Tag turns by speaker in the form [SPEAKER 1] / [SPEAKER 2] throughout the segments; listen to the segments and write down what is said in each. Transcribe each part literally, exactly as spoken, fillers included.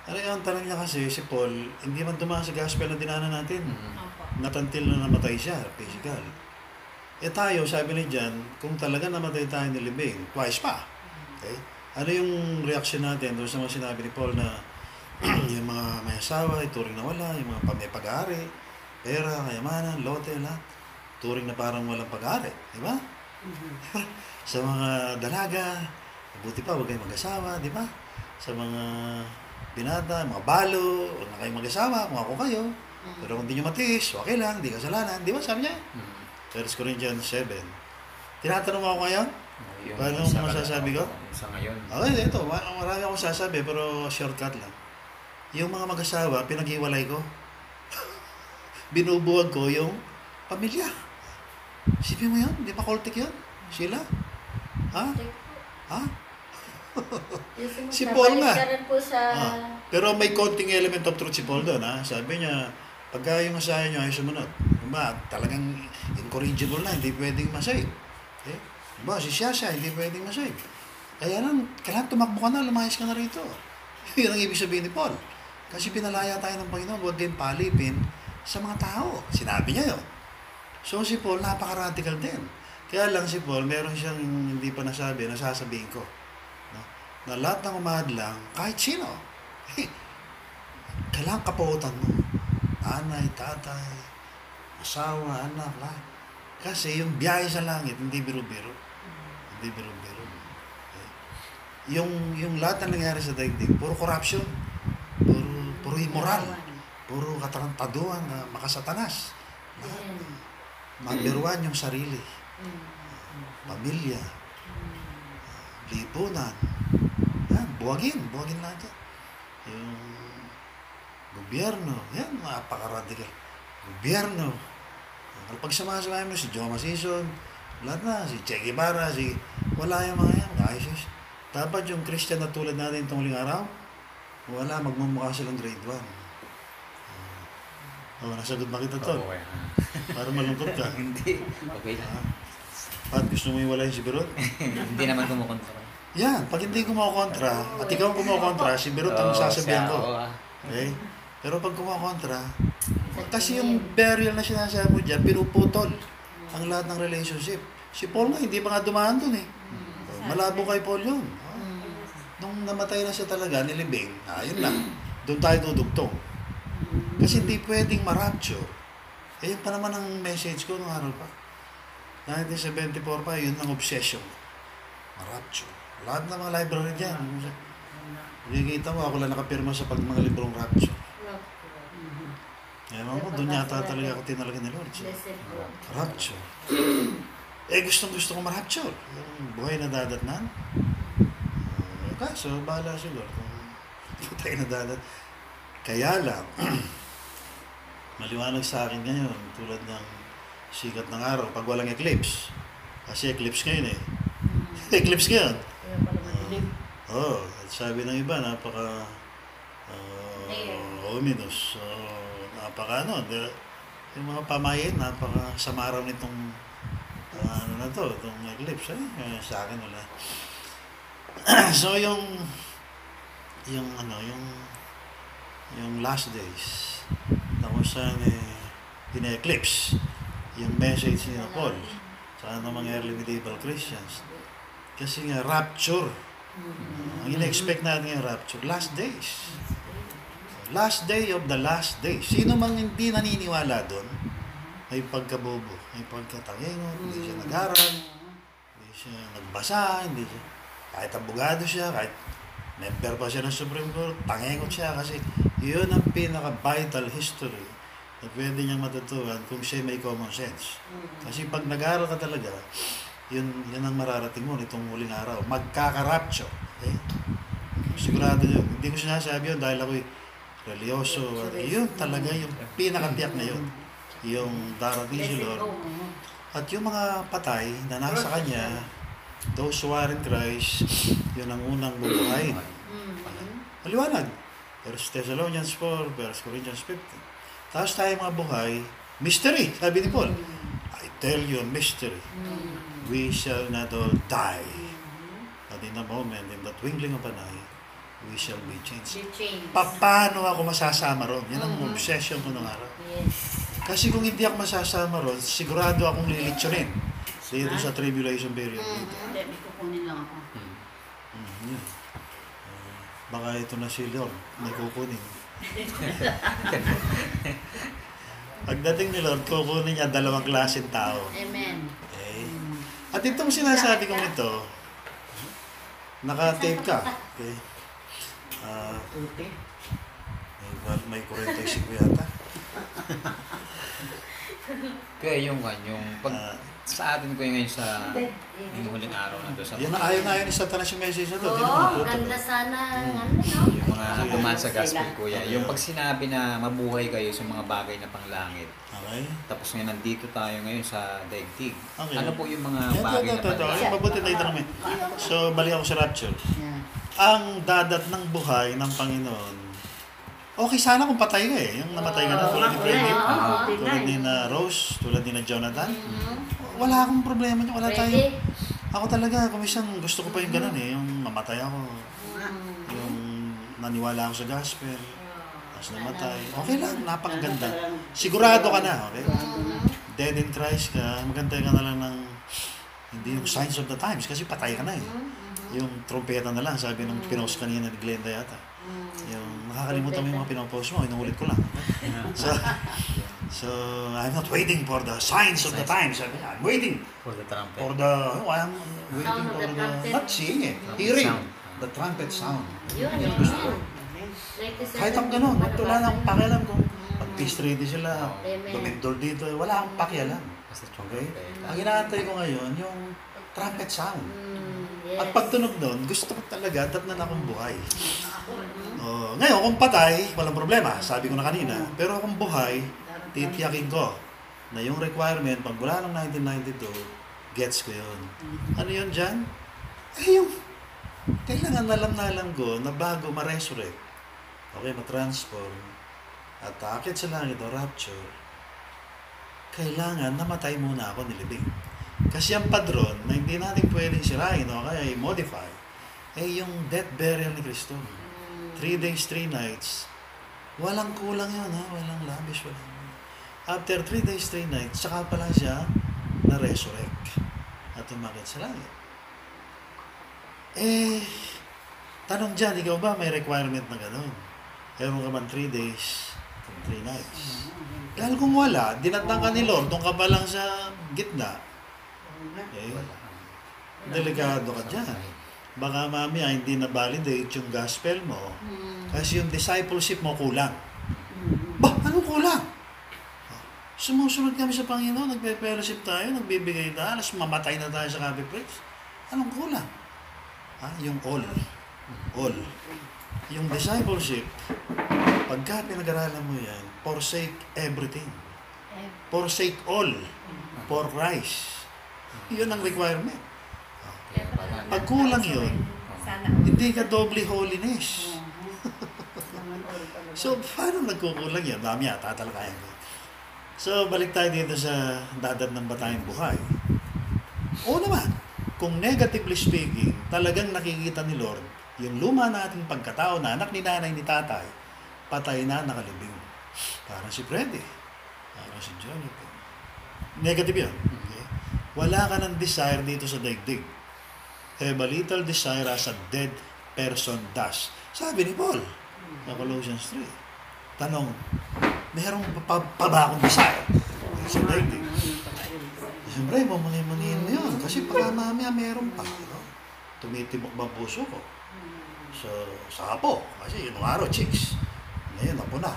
[SPEAKER 1] Ano yung tanong niya kasi, si Paul, hindi man dumaan sa gospel na dinanan natin.
[SPEAKER 2] Mm.
[SPEAKER 3] Opo.
[SPEAKER 1] Not until na namatay siya, physical. Eh tayo, sabi ni John, kung talaga namatay tayo nilibing, twice pa. Okay? Ano yung reaction natin doon sa mga sinabi ni Paul na yung mga may asawa, ituring na wala, yung mga may pag-aari, pera, kayamanan, lote, lahat, turing na parang walang pag-aari. Di ba? Sa mga dalaga, buti pa, huwag kayong mag-asawa, di ba? Sa mga binata, mga balo, huwag na kayong mag-asawa, kung ako kayo. Pero kung di nyo matiis, okay lang, di kasalanan. Di ba? Sabi niya.
[SPEAKER 2] Mm.
[SPEAKER 1] First Corinthians seven. Tinatanong mo ako ngayon?
[SPEAKER 2] Yung
[SPEAKER 1] Paano
[SPEAKER 2] isa
[SPEAKER 1] mo
[SPEAKER 2] ka-
[SPEAKER 1] masasabi ko?
[SPEAKER 2] Sa ngayon.
[SPEAKER 1] Okay, ito. ma- Marami akong sasabi, pero shortcut lang. Yung mga mag-asawa, pinag-iwalay ko. Binubuwag ko yung pamilya. Isipin mo yun? Di ba kultik yun? Sila? Ha? Ha? Si Paul nga.
[SPEAKER 3] Ka rin po sa...
[SPEAKER 1] Ah. Pero may konting element of truth si Paul doon, ha? Sabi niya, pagka yung asahan niyo ay sumunod, diba, talagang incorrigible na, hindi pwedeng masave. Okay? Diba, si Shasha, hindi pwedeng masave. Kaya lang, kailangan tumakbo ka na, lumayas ka na rito. Yun ang ibig sabihin ni Paul. Kasi pinalaya tayo ng Panginoon, huwag kayong palipin sa mga tao. Sinabi niya yun. So si Paul, napaka-radical din. Kaya lang si Paul, meron siyang hindi pa nasabi, nasasabihin ko. No? Na lahat ng umahadlang, kahit sino, hey, kailangan kapahutan mo. Anay, tatay, asawa, anak, lahat. Kasi yung biyahe sa langit, hindi biro-biro. Hindi biro-biro. Okay? Yung, yung lahat na nangyari sa daigdig, puro corruption, puro, puro immoral, puro katarantaduan na makasatanas. Magbiruan yung sarili, pamilya, lipunan. Yan, buwagin, buwagin natin. Yung gobyerno, yan, napaka-radical. Gobyerno. Pag sama-sama mo, si Joe Masison, lahat na, si Che Guevara, si... Wala yung mga yan, ayos. Dapat yung Christian na tulad natin itong huling araw, wala, magmumukha silang grade one. Oh, nasagot ba kita to?
[SPEAKER 2] Okay.
[SPEAKER 1] Para malungkot ka.
[SPEAKER 2] Hindi. Okay lang.
[SPEAKER 1] Ah, Pat, gusto mo iwalay si Birot?
[SPEAKER 2] Hindi naman kumukontra.
[SPEAKER 1] Yan, pag hindi kumokontra, at ikaw kumokontra, si Birot ang
[SPEAKER 2] Oo,
[SPEAKER 1] sasabihin
[SPEAKER 2] siya,
[SPEAKER 1] ko.
[SPEAKER 2] oo, ah.
[SPEAKER 1] Okay? Pero pag kumokontra, kasi yung burial na sinasabi mo dyan, pinuputol ang lahat ng relationship. Si Paul nga, hindi pa nga dumaan dun eh. Malabo kay Paul yun. Oh. Nung namatay na siya talaga, nilibing, ah, yun lang. Doon tayo dudugtong. Kasi hindi pwedeng ma-rapture. Eh, yun pa naman ang message ko nung araw pa. nineteen seventy-four pa, yun ang obsession. Ma-rapture. Lahat ng mga library dyan. Nakikita mo, ako lang nakapirma sa pag mga librong rapture. Ewan mo, doon yata talaga ako tinalaga ni Lord. So, rapture. Eh, gustong gusto ko ma-rapture. Yung buhay na dadatnan. Uh, kaso, bahala si Lord. Kung tayo na dadat. Kaya lang, maliwanag sa akin ngayon, tulad ng sikat ng araw, pag walang eclipse. Kasi eclipse ngayon eh. Eclipse ngayon. Oo, oh, at sabi ng iba, napaka uh, ominous. So, napaka ano, de, yung mga pamayin, napaka samaraw nitong uh, ano na to, itong eclipse. Eh, sa akin wala. So, yung yung ano, yung yung last days na kung saan eh, pina-eclipse yung message ni Paul sa ng mga early medieval Christians. Kasi nga, rapture. Uh, ang ina-expect natin yung rapture. Last days. Last day of the last day. Sino mang hindi naniniwala doon, may pagkabobo, may pagkatangingon, hindi siya nag-aral, hindi siya nagbasa, hindi siya, kahit abogado siya, kahit member pa siya ng Supreme Court, tangingon siya kasi yun ang pinaka-vital history na pwede niyang matutuhan kung siya may common sense. Kasi pag nag-aaral ka talaga, yun, yun ang mararating mo nitong huling araw. Magkaka-rapture. Okay? Sigurado yun. Hindi ko sinasabi yun dahil ako'y religyoso. Yun talaga yung pinakatiyak na yun. Yung darating si Lord. At yung mga patay na nasa Kanya, those who are in Christ, yun ang unang bubuhayin. Maliwanag. First Thessalonians four, First Corinthians fifteen. Tapos tayo mga buhay, mystery, sabi ni Paul. I tell you a mystery. We shall not all die. But in a moment, in the twinkling of an eye, we shall be changed.
[SPEAKER 3] Be changed.
[SPEAKER 1] Pa- paano ako masasama ron? Yan ang
[SPEAKER 3] Mhm.
[SPEAKER 1] obsession ko nung araw.
[SPEAKER 3] Yes.
[SPEAKER 1] Kasi kung hindi ako masasama ron, sigurado akong lilitsunin dito sa tribulation period dito.
[SPEAKER 3] Hindi, may kukunin lang ako.
[SPEAKER 2] Hmm.
[SPEAKER 1] Mm, yun. Uh, baka ito na si Lord, may kukunin. Pagdating ni Lord, kukunin niya dalawang klaseng tao.
[SPEAKER 3] Amen.
[SPEAKER 1] Okay?
[SPEAKER 3] Mm.
[SPEAKER 1] At itong sinasabi kong ito, naka-tape ka. Okay? Ah,
[SPEAKER 3] Puti.
[SPEAKER 1] may, may kuryente ko yata.
[SPEAKER 2] Kaya yung, ano, yung pag
[SPEAKER 1] Ah,
[SPEAKER 2] sa atin ko yung ngayon sa yung huling araw na doon sa
[SPEAKER 1] yan ang ayaw na ayaw ni Satanas yung message na to. Di
[SPEAKER 3] Oo,
[SPEAKER 1] naman
[SPEAKER 3] oh,
[SPEAKER 1] puto.
[SPEAKER 3] ganda sana.
[SPEAKER 1] Mm.
[SPEAKER 3] Ano, no?
[SPEAKER 2] yung mga dumaan sa gospel kuya.
[SPEAKER 1] Okay.
[SPEAKER 2] Yung pag sinabi na mabuhay kayo sa mga bagay na panglangit.
[SPEAKER 1] Okay?
[SPEAKER 2] Tapos ngayon nandito tayo ngayon sa daigdig.
[SPEAKER 1] Okay.
[SPEAKER 2] Ano po yung mga
[SPEAKER 1] Ito,
[SPEAKER 2] bagay
[SPEAKER 1] ito,
[SPEAKER 2] na
[SPEAKER 1] ito, ito.
[SPEAKER 2] panglangit?
[SPEAKER 1] Yung mabuti na itanong mo. So, balik ako sa rapture.
[SPEAKER 3] Yeah.
[SPEAKER 1] Ang dadat ng buhay ng Panginoon, okay sana kung patay ka eh. Yung namatay ka na tulad ni Freddy,
[SPEAKER 3] Oo, oo,
[SPEAKER 1] tulad ni na Rose, tulad ni na Jonathan.
[SPEAKER 3] Mhm.
[SPEAKER 1] Wala akong problema niya, wala tayo.
[SPEAKER 3] Ready?
[SPEAKER 1] Ako talaga, kumisan gusto ko pa yung ganun eh. Yung mamatay ako,
[SPEAKER 3] Mm.
[SPEAKER 1] yung naniwala ako sa gospel, tapos namatay. Okay lang, napakaganda. Sigurado ka na, okay?
[SPEAKER 3] Mhm.
[SPEAKER 1] Dead in Christ ka, magantay ka na lang ng hindi yung signs of the times kasi patay ka na eh.
[SPEAKER 3] Mhm.
[SPEAKER 1] Yung trompeta na lang, sabi nung pinost kanina ni Glenda yata.
[SPEAKER 3] Mhm.
[SPEAKER 1] Yung nakakalimutan mo yung mga pinopost mo, inuulit ko lang. So, so I'm not waiting for the signs of the times. Sabi niya, I'm waiting
[SPEAKER 2] For the trumpet.
[SPEAKER 1] for the, oh, I'm waiting
[SPEAKER 3] Sound of
[SPEAKER 1] for
[SPEAKER 3] the
[SPEAKER 1] the,
[SPEAKER 3] trumpet.
[SPEAKER 1] not seeing it,
[SPEAKER 2] Trumpet
[SPEAKER 1] hearing
[SPEAKER 2] sound.
[SPEAKER 1] the trumpet sound.
[SPEAKER 3] Yun,
[SPEAKER 1] Yan
[SPEAKER 3] yun.
[SPEAKER 1] gusto ko.
[SPEAKER 3] Like the
[SPEAKER 1] Kahit ang
[SPEAKER 3] seven
[SPEAKER 1] ganun,
[SPEAKER 3] people
[SPEAKER 1] wala
[SPEAKER 3] na
[SPEAKER 1] akong
[SPEAKER 3] batay.
[SPEAKER 1] pakialam kung
[SPEAKER 3] Mhm.
[SPEAKER 1] pag peace treaty sila,
[SPEAKER 3] Amen.
[SPEAKER 1] dumindol dito, wala akong pakialam.
[SPEAKER 2] Kasi
[SPEAKER 1] Okay?
[SPEAKER 2] trumpet.
[SPEAKER 1] Ang inaantay ko ngayon, yung trumpet sound.
[SPEAKER 3] Mm, yes.
[SPEAKER 1] At pagtunog doon, gusto ko talaga tatnan akong buhay.
[SPEAKER 3] Mhm.
[SPEAKER 1] Oh, ngayon, kung patay, walang problema. Sabi ko na kanina. Pero kung buhay, titiyakin ko na yung requirement, pag mula ng nineteen ninety-two, gets ko yun. Ano yun dyan? Eh, yung kailangan alam na alam ko na bago ma-resurrect, okay, ma-transform, at akit sa langit o rapture, kailangan namatay muna ako nilibing. Kasi ang padron na hindi natin pwedeng sirain o kaya i-modify, eh yung death burial ni Kristo.
[SPEAKER 3] Mm.
[SPEAKER 1] Three days, three nights. Walang kulang yun, ha? Walang labish, walang... After three days, three nights, saka pa lang siya na-resurrect at umakit sa langit. Eh, tanong dyan, ikaw ba may requirement na gano'n? Meron ka man three days and three nights. Dahil kung wala, dinatang ka ni Lord, doon ka pa lang sa gitna, eh, delikado ka dyan. Baka mamaya hindi na validate yung gospel mo
[SPEAKER 3] Mm.
[SPEAKER 1] kasi yung discipleship mo kulang.
[SPEAKER 3] Mm.
[SPEAKER 1] Ba, anong kulang? Sumusunod kami sa Panginoon, nagpe-fellowship tayo, nagbibigay tayo, alas mamatay na tayo sa coffee place. Anong kulang? Ha? Yung all. All. Yung discipleship, pagka pinag-aralan mo yan, forsake everything.
[SPEAKER 3] Eh,
[SPEAKER 1] Forsake all. For Christ. Yun ang requirement.
[SPEAKER 3] kaya pala-
[SPEAKER 1] Pag kulang yun,
[SPEAKER 3] Sana.
[SPEAKER 1] hindi ka doble holiness.
[SPEAKER 3] Naman all talaga.
[SPEAKER 1] So, paano nagkukulang yan? Dami yata tatalakayan ko. So, balik tayo dito sa dadat ng batayang buhay. Oo naman, kung negatively speaking, talagang nakikita ni Lord, yung luma nating pagkatao na anak ni nanay ni tatay, patay na nakalibing. Parang si Freddy, parang si Jonathan. Negative yun. Okay? Wala ka ng desire dito sa daigdig. Have a little desire as a dead person does. Sabi ni Paul, sa Colossians three. Tanong, merong pa, pa, pa ba akong desire sa daigdig? Siyempre, mamuni-muniin mo yun. Kasi baka mamaya meron pa. No? Tumitibok ba ang puso ko? So, sa apo. Kasi yung araw, chicks. Ngayon, apo na.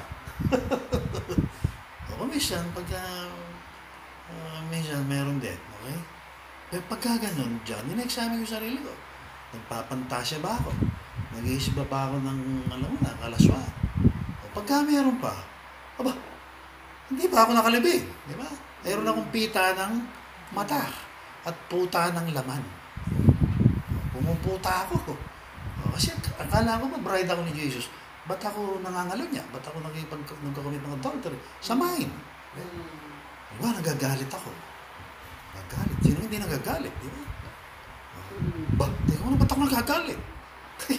[SPEAKER 1] O minsan, pagka uh, minsan meron din. Okay? Pero pagka ganun, dyan, in-examine ko sarili ko. Nagpapantasya ba ako? Nag-iisip ba ba ako ng, alam mo na, kalaswaan? O pagka meron pa, aba, hindi pa ako nakalibing. Di ba? Meron akong pita ng mata at puta ng laman. Pumuputa ako. O, kasi akala ko ba bride ako ni Jesus? Ba't ako nangangalo niya? Ba't ako nagkipag, nagkakamit ng adultery? Sa mind. Di ba? Nagagalit ako. Nagagalit. Sino hindi nagagalit? Di ba? Ba, teka mo na, ba't ako nagagalit?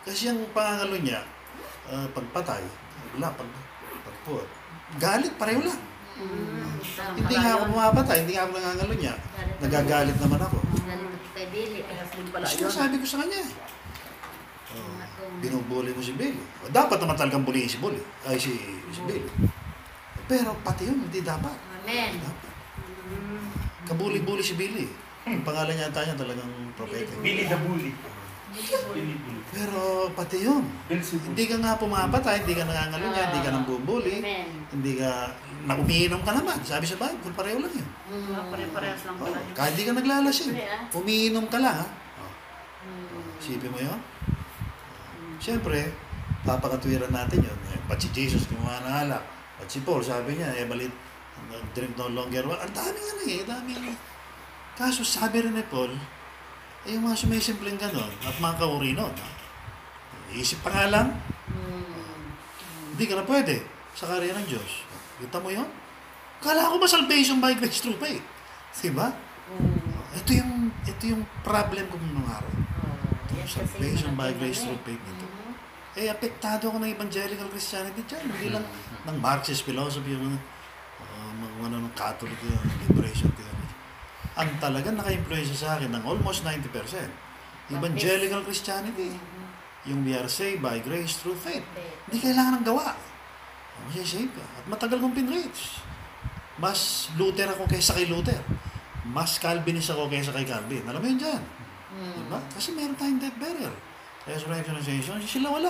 [SPEAKER 1] Kasi ang pangangalo niya, ah, pagpatay, wala, pag, pagpuot, galit, pareho lang.
[SPEAKER 3] Mm.
[SPEAKER 1] Hindi nga ako pumapatay, hindi nga ako nangangalo niya. Nagagalit naman ako.
[SPEAKER 3] Galit ko kay Billy.
[SPEAKER 4] Yun pala
[SPEAKER 1] Kasi
[SPEAKER 4] yun.
[SPEAKER 1] sabi ko sa kanya eh. Oh, binubuli mo si Billy. O, dapat naman talagang bulihin si Billy. Ay, si, si Billy. Pero pati yun, hindi dapat.
[SPEAKER 3] Amen.
[SPEAKER 1] Hindi dapat. Kabuli-buli si Billy. Ang pangalan niya niya talagang propeta.
[SPEAKER 5] Billy the Bully. Billy Bully.
[SPEAKER 1] Pero pati yun. Hindi ka nga pumapatay, hindi ka nangangalo niya, hindi ka nang bubuli,
[SPEAKER 3] Amen.
[SPEAKER 1] hindi ka, na umiinom ka naman. Sabi sa Bible, pareho lang yun.
[SPEAKER 3] Mm.
[SPEAKER 4] Pare-parehas lang
[SPEAKER 1] Oh,
[SPEAKER 4] pala yun.
[SPEAKER 1] kahit hindi ka naglalasing, umiinom ka lang ha. Oh,
[SPEAKER 3] Mm.
[SPEAKER 1] isipin mo yun. Siyempre, papakatwiran natin yun. Eh, ba't si Jesus gumawa ng alak? Ba't si Paul, sabi niya, eh, balit, drink no longer. Ang dami nga na eh, ang dami nga. Kaso sabi rin ni Paul, eh, yung mga sumisimpleng ganon, at mga kauri nun, ha? Isip pa nga lang,
[SPEAKER 3] Mm.
[SPEAKER 1] hindi ka na pwede sa karya ng Diyos. Kita mo yun? Kala ko ba salvation by grace through faith? Diba?
[SPEAKER 3] Mm.
[SPEAKER 1] Ito yung, ito yung problem ko nung araw.
[SPEAKER 3] Oh, yan kasi
[SPEAKER 1] Salvation by
[SPEAKER 3] malaki
[SPEAKER 1] grace
[SPEAKER 3] na
[SPEAKER 1] through
[SPEAKER 3] eh.
[SPEAKER 1] faith nito.
[SPEAKER 3] Mhm.
[SPEAKER 1] Eh, apektado ako ng evangelical Christianity dyan. Hindi lang ng Marxist philosophy, yung uh, mga ano, ng Catholic yung liberation theology. Ang talaga naka-influence sa akin ng almost ninety percent. Evangelical Christianity.
[SPEAKER 3] Mhm.
[SPEAKER 1] Yung we are saved by grace through faith.
[SPEAKER 3] Faith.
[SPEAKER 1] Hindi kailangan ng gawa. Kasi save ka. At matagal kong pinreach. Mas Luther ako kaysa kay Luther. Mas Calvinist ako kaysa kay Calvin. Alam mo yun dyan?
[SPEAKER 3] Mm.
[SPEAKER 1] Diba? Kasi meron tayong death burial. Resurrection and ascension, sila wala.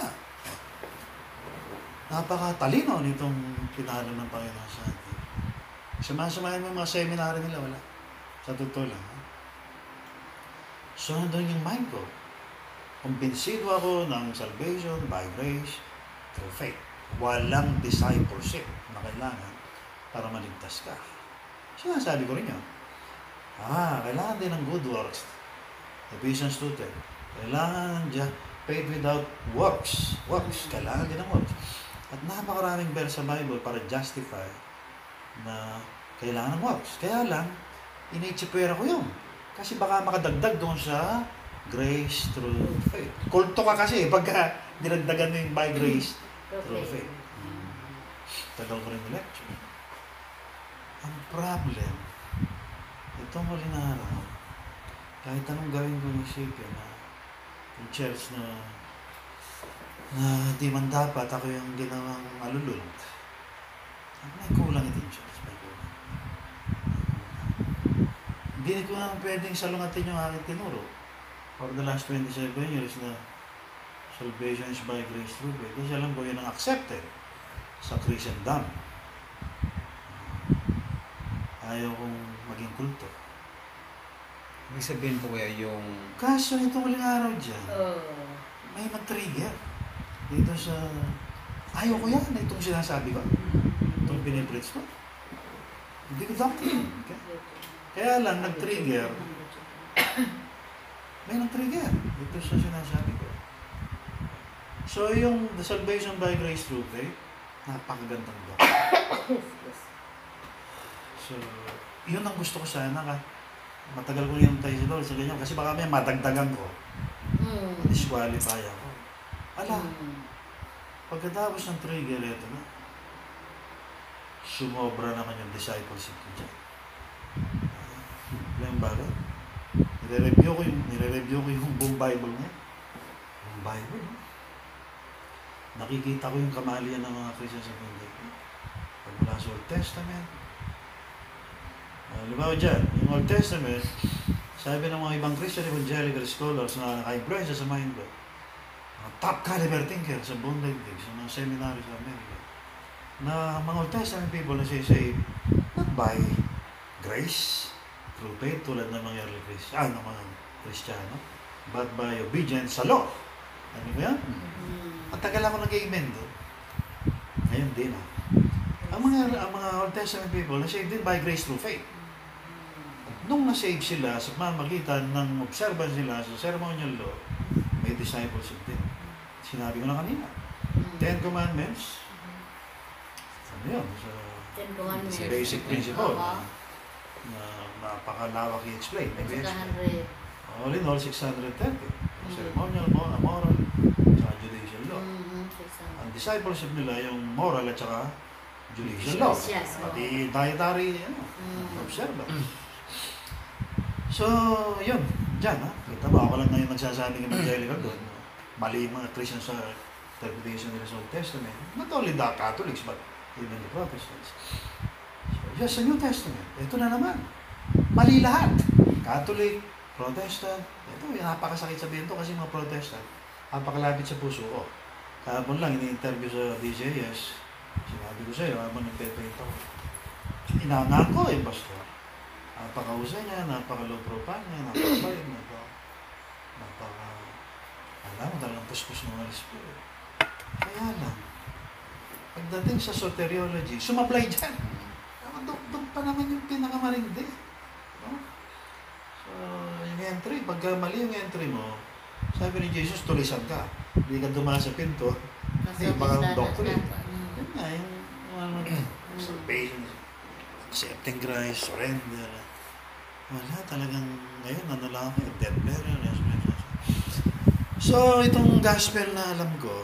[SPEAKER 1] Napakatalino nitong pinalo ng Panginoon sa atin. Sumasamahin mo yung mga seminary nila, wala. Sa totoo lang. Ha? So, nandun yung mind ko. Kumbinsido ako ng salvation by grace through faith. Walang discipleship na kailangan para maligtas ka. Sinasabi ko rin yun. Ah, kailangan din ng good works. Ephesians two ten. Kailangan dyan, faith without works. Works. Kailangan din ng works. At napakaraming verse sa Bible para justify na kailangan ng works. Kaya lang, iniitsipwera ko yun. Kasi baka makadagdag doon sa grace through faith. Kulto ka kasi pagka dinagdagan mo yung by grace through faith. Tagal ko rin yung lecture. Ang problem, itong huli na araw, kahit anong gawin ko ng isipin na yung church na na di man dapat ako yung ginawang malulod. May kulang ito yung church. May kulang. Hindi ko na pwedeng salungatin yung aking tinuro. For the last twenty-seven years na salvation is by grace through faith. Kasi alam ko yun ang accepted sa Christendom. Ayaw kong maging kulto.
[SPEAKER 2] Ibig sabihin po kaya yung...
[SPEAKER 1] Kaso itong huling araw dyan,
[SPEAKER 3] Oh.
[SPEAKER 1] may nag-trigger dito sa... Ayaw ko yan, itong sinasabi ko. Itong pinipreach ko. Hindi ko doctrine. Okay? Kaya lang, nag-trigger. May nag-trigger dito sa sinasabi ko. So, yung the salvation by grace through faith, napakagandang doctrine. So, yun ang gusto ko sana ka. Matagal ko yung tayo sa Lord sa ganyan. Kasi baka may madagdagan ko.
[SPEAKER 3] Mm.
[SPEAKER 1] Disqualify ako. Ala,
[SPEAKER 3] Mm.
[SPEAKER 1] pagkatapos ng trigger, ito na. Sumobra naman yung discipleship ko dyan. Wala yung bagay. Nire-review ko yung, nire-review ko yung buong Bible ngayon. Buong Bible, no? Nakikita ko yung kamalian ng mga Christians sa mundo. Pag mula sa Old Testament. Uh, Limaw dyan, yung Old Testament, sabi ng mga ibang Christian evangelical scholars na naka-influensya sa mind ko, mga top caliber thinker sa buong daigdig, sa mga seminary sa Amerika, na mga Old Testament people na say, not by grace, through faith, tulad ng mga early Christian, ah, ng mga Kristiyano, but by obedience sa law. Ano ba yan?
[SPEAKER 3] Mm.
[SPEAKER 1] Matagal ako nag-amen doon. Ngayon din ah. Ang mga, ang mga Old Testament people, na-save din by grace through faith. Nung na-save sila sa pamamagitan ng observance nila sa ceremonial law, may discipleship din. Sinabi ko na kanina. Ten Commandments. Ano yun? Sa
[SPEAKER 3] Ten Commandments.
[SPEAKER 1] basic principle
[SPEAKER 3] Oo.
[SPEAKER 1] na, na napakalawak i-explain. Maybe
[SPEAKER 3] Six
[SPEAKER 1] explain.
[SPEAKER 3] hundred.
[SPEAKER 1] All in all, six hundred thirty.
[SPEAKER 3] Mm.
[SPEAKER 1] Ceremonial, moral, moral, sa Ang discipleship nila, yung moral at saka judicial law.
[SPEAKER 3] Yes, oo.
[SPEAKER 1] Pati dietary, ano,
[SPEAKER 3] Mm.
[SPEAKER 1] observance. So, yun. Diyan, ha? Kita ba, ako lang ngayon nagsasabi ng evangelical doon. Mali yung mga Christians sa interpretation nila sa Old Testament. Not only the Catholics, but even the Protestants. So, yes, sa New Testament, ito na naman. Mali lahat. Catholic, Protestant. Ito, yung napakasakit sabihin ito kasi mga Protestant, napakalapit sa puso ko. Kahapon lang, ini-interview sa D J S. Sinabi ko sa'yo, habang nagpepaint ako. Inangaan ko eh, pastor. Napakahusay niya, napaka-low profile niya, napaka-bait, napaka... napaka... alam mo, talagang puspos ng Holy Spirit. Kaya lang, pagdating sa soteriology, sumablay dyan. Doon pa naman yung pinakamarindi. No? So, yung entry, pagka mali yung entry mo, sabi ni Jesus, tulisan ka. Hindi ka dumaan sa pinto. Kasi baka doctrine. Yun nga, yung yung ano, salvation, accepting Christ, surrender. Wala, talagang ngayon, ano lang ako, death burial, resurrection. So, itong gospel na alam ko,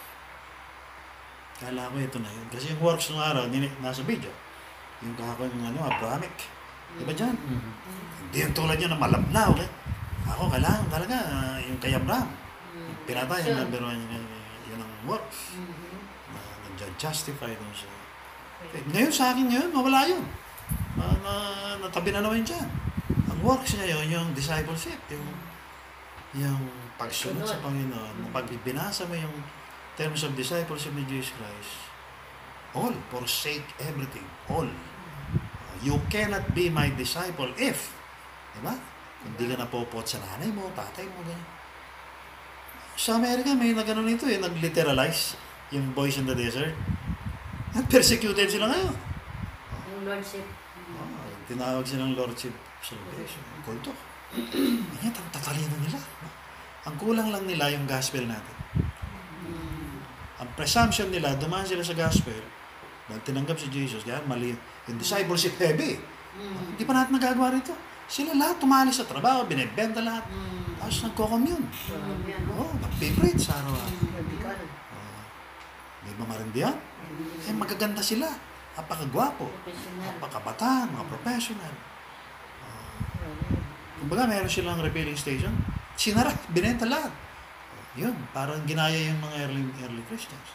[SPEAKER 1] kala ko ito na yun. Kasi yung works ng araw, nini- nasa video. Yung kahapon yung ano, Abrahamic. Di ba dyan?
[SPEAKER 2] Mhm.
[SPEAKER 1] Hindi yung tulad yun na malabnaw. Okay? Ako, kailangan talaga uh, yung kay Abraham. Pinatay yung number one, yun, yun ang works. Na nag-justify dun siya. Okay. Ngayon sa akin ngayon, mawala yun. Na, na, natabi na naman dyan. Ang works niya yun, yung discipleship, yung, yung pagsunod sa Panginoon. Pag binasa mo yung terms of discipleship ni Jesus Christ, all, forsake everything, all. You cannot be my disciple if, di ba? Hindi ka napopot sa nanay mo, tatay mo, ganyan. Sa Amerika, may nagano nito eh, nag-literalize yung boys in the desert. Persecuted sila ngayon.
[SPEAKER 3] Yung Lordship.
[SPEAKER 1] Oh, tinawag silang Lordship Salvation. Kulto. Ngayon, ang tatalino nila. Ang kulang lang nila yung gospel natin. Ang presumption nila, dumaan sila sa gospel, nang tinanggap si Jesus, kaya mali, yung discipleship heavy. Hindi pa natin nagagawa rito. Sila lahat tumalis sa trabaho, binibenta lahat. Tapos nagko-commune. Oo, oh, mag-preach sa araw-araw. Oh, di ba marindihan? Eh, magaganda sila. Napakagwapo. Napakabataan, mga professional. Uh, kumbaga, meron silang refilling station. Sinara, binenta lahat. Yun, parang ginaya yung mga early, early Christians.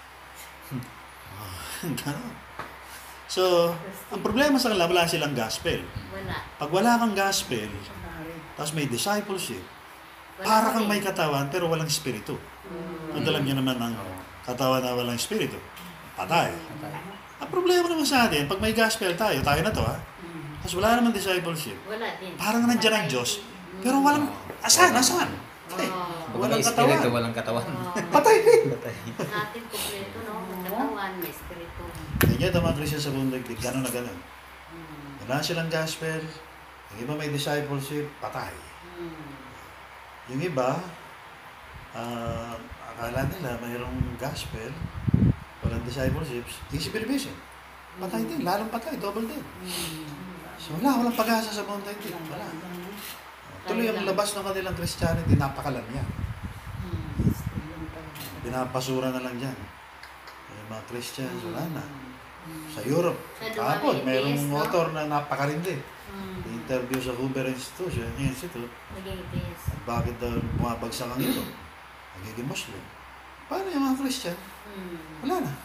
[SPEAKER 1] Ganon. So, ang problema sa kanila, wala silang gospel.
[SPEAKER 3] Wala.
[SPEAKER 1] Pag wala kang gospel, tapos may discipleship, para kang may katawan pero walang spirito. Ang alam niyo naman ang katawan na walang spirito. Patay. Ang problema naman sa atin, pag may gospel tayo, tayo na to ha, tapos wala naman discipleship,
[SPEAKER 3] Wala din.
[SPEAKER 1] parang nandiyan ang Diyos, pero walang, asan, asan? Patay.
[SPEAKER 3] Oh.
[SPEAKER 1] Walang
[SPEAKER 2] Walang espiritu,
[SPEAKER 1] katawan.
[SPEAKER 2] walang katawan.
[SPEAKER 1] Patay din.
[SPEAKER 3] Natin kompleto, no? Katawan, may espiritu.
[SPEAKER 1] Ganyan ito mga Christian sa buong daigdig, gano'n na gano'n. Wala silang gospel, yung iba may discipleship, patay. Yung iba, uh, akala nila mayroong gospel, walang discipleships, easy believation. Patay din, lalong patay, double din. So wala, walang pag-asa sa buong daigdig. Wala. Tuloy ang labas ng kanilang Christianity, napakalamya. Pinapasura na lang dyan. Yung mga Christians, wala na. Sa Europe, kahapon, mayroong author na napakarindi. Interview sa Hoover Institution, Institute. At bakit daw bumabagsak ang ito? Nagiging Muslim. Paano yung mga Christian? Wala na.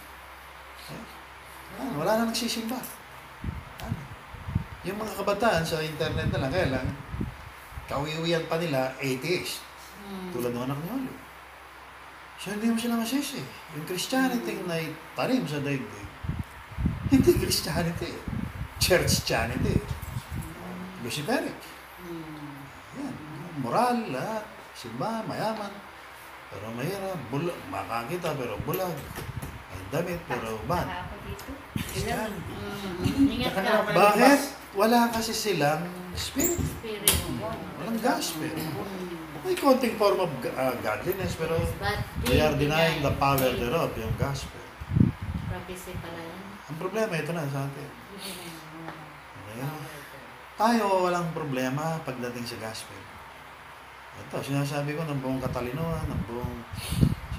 [SPEAKER 1] Wala na nagsisimba. Ano? Yung mga kabataan sa internet na lang, kaya lang, kawiwian pa nila, atheist. Tulad ng anak ni Oli. So, hindi mo sila masisi. Yung Christianity na itanim sa daigdig, hindi Christianity. Church-chanity. Luciferic. Yan. Moral, lahat. Simba, mayaman. Pero mahirap. Bulag. Makakita, pero bulag. May damit, pero bad. Christianity.
[SPEAKER 3] Ingat ka.
[SPEAKER 1] Bakit? Wala kasi silang spirit.
[SPEAKER 3] Spirit.
[SPEAKER 1] Walang gospel. May konting form of uh, godliness, pero
[SPEAKER 3] But
[SPEAKER 1] they are denying the power thereof, yung gospel.
[SPEAKER 3] Prophecy pala yan.
[SPEAKER 1] Ang problema, ito na sa atin. Okay? Tayo walang problema pagdating sa gospel. Ito, sinasabi ko ng buong katalinuhan, ng buong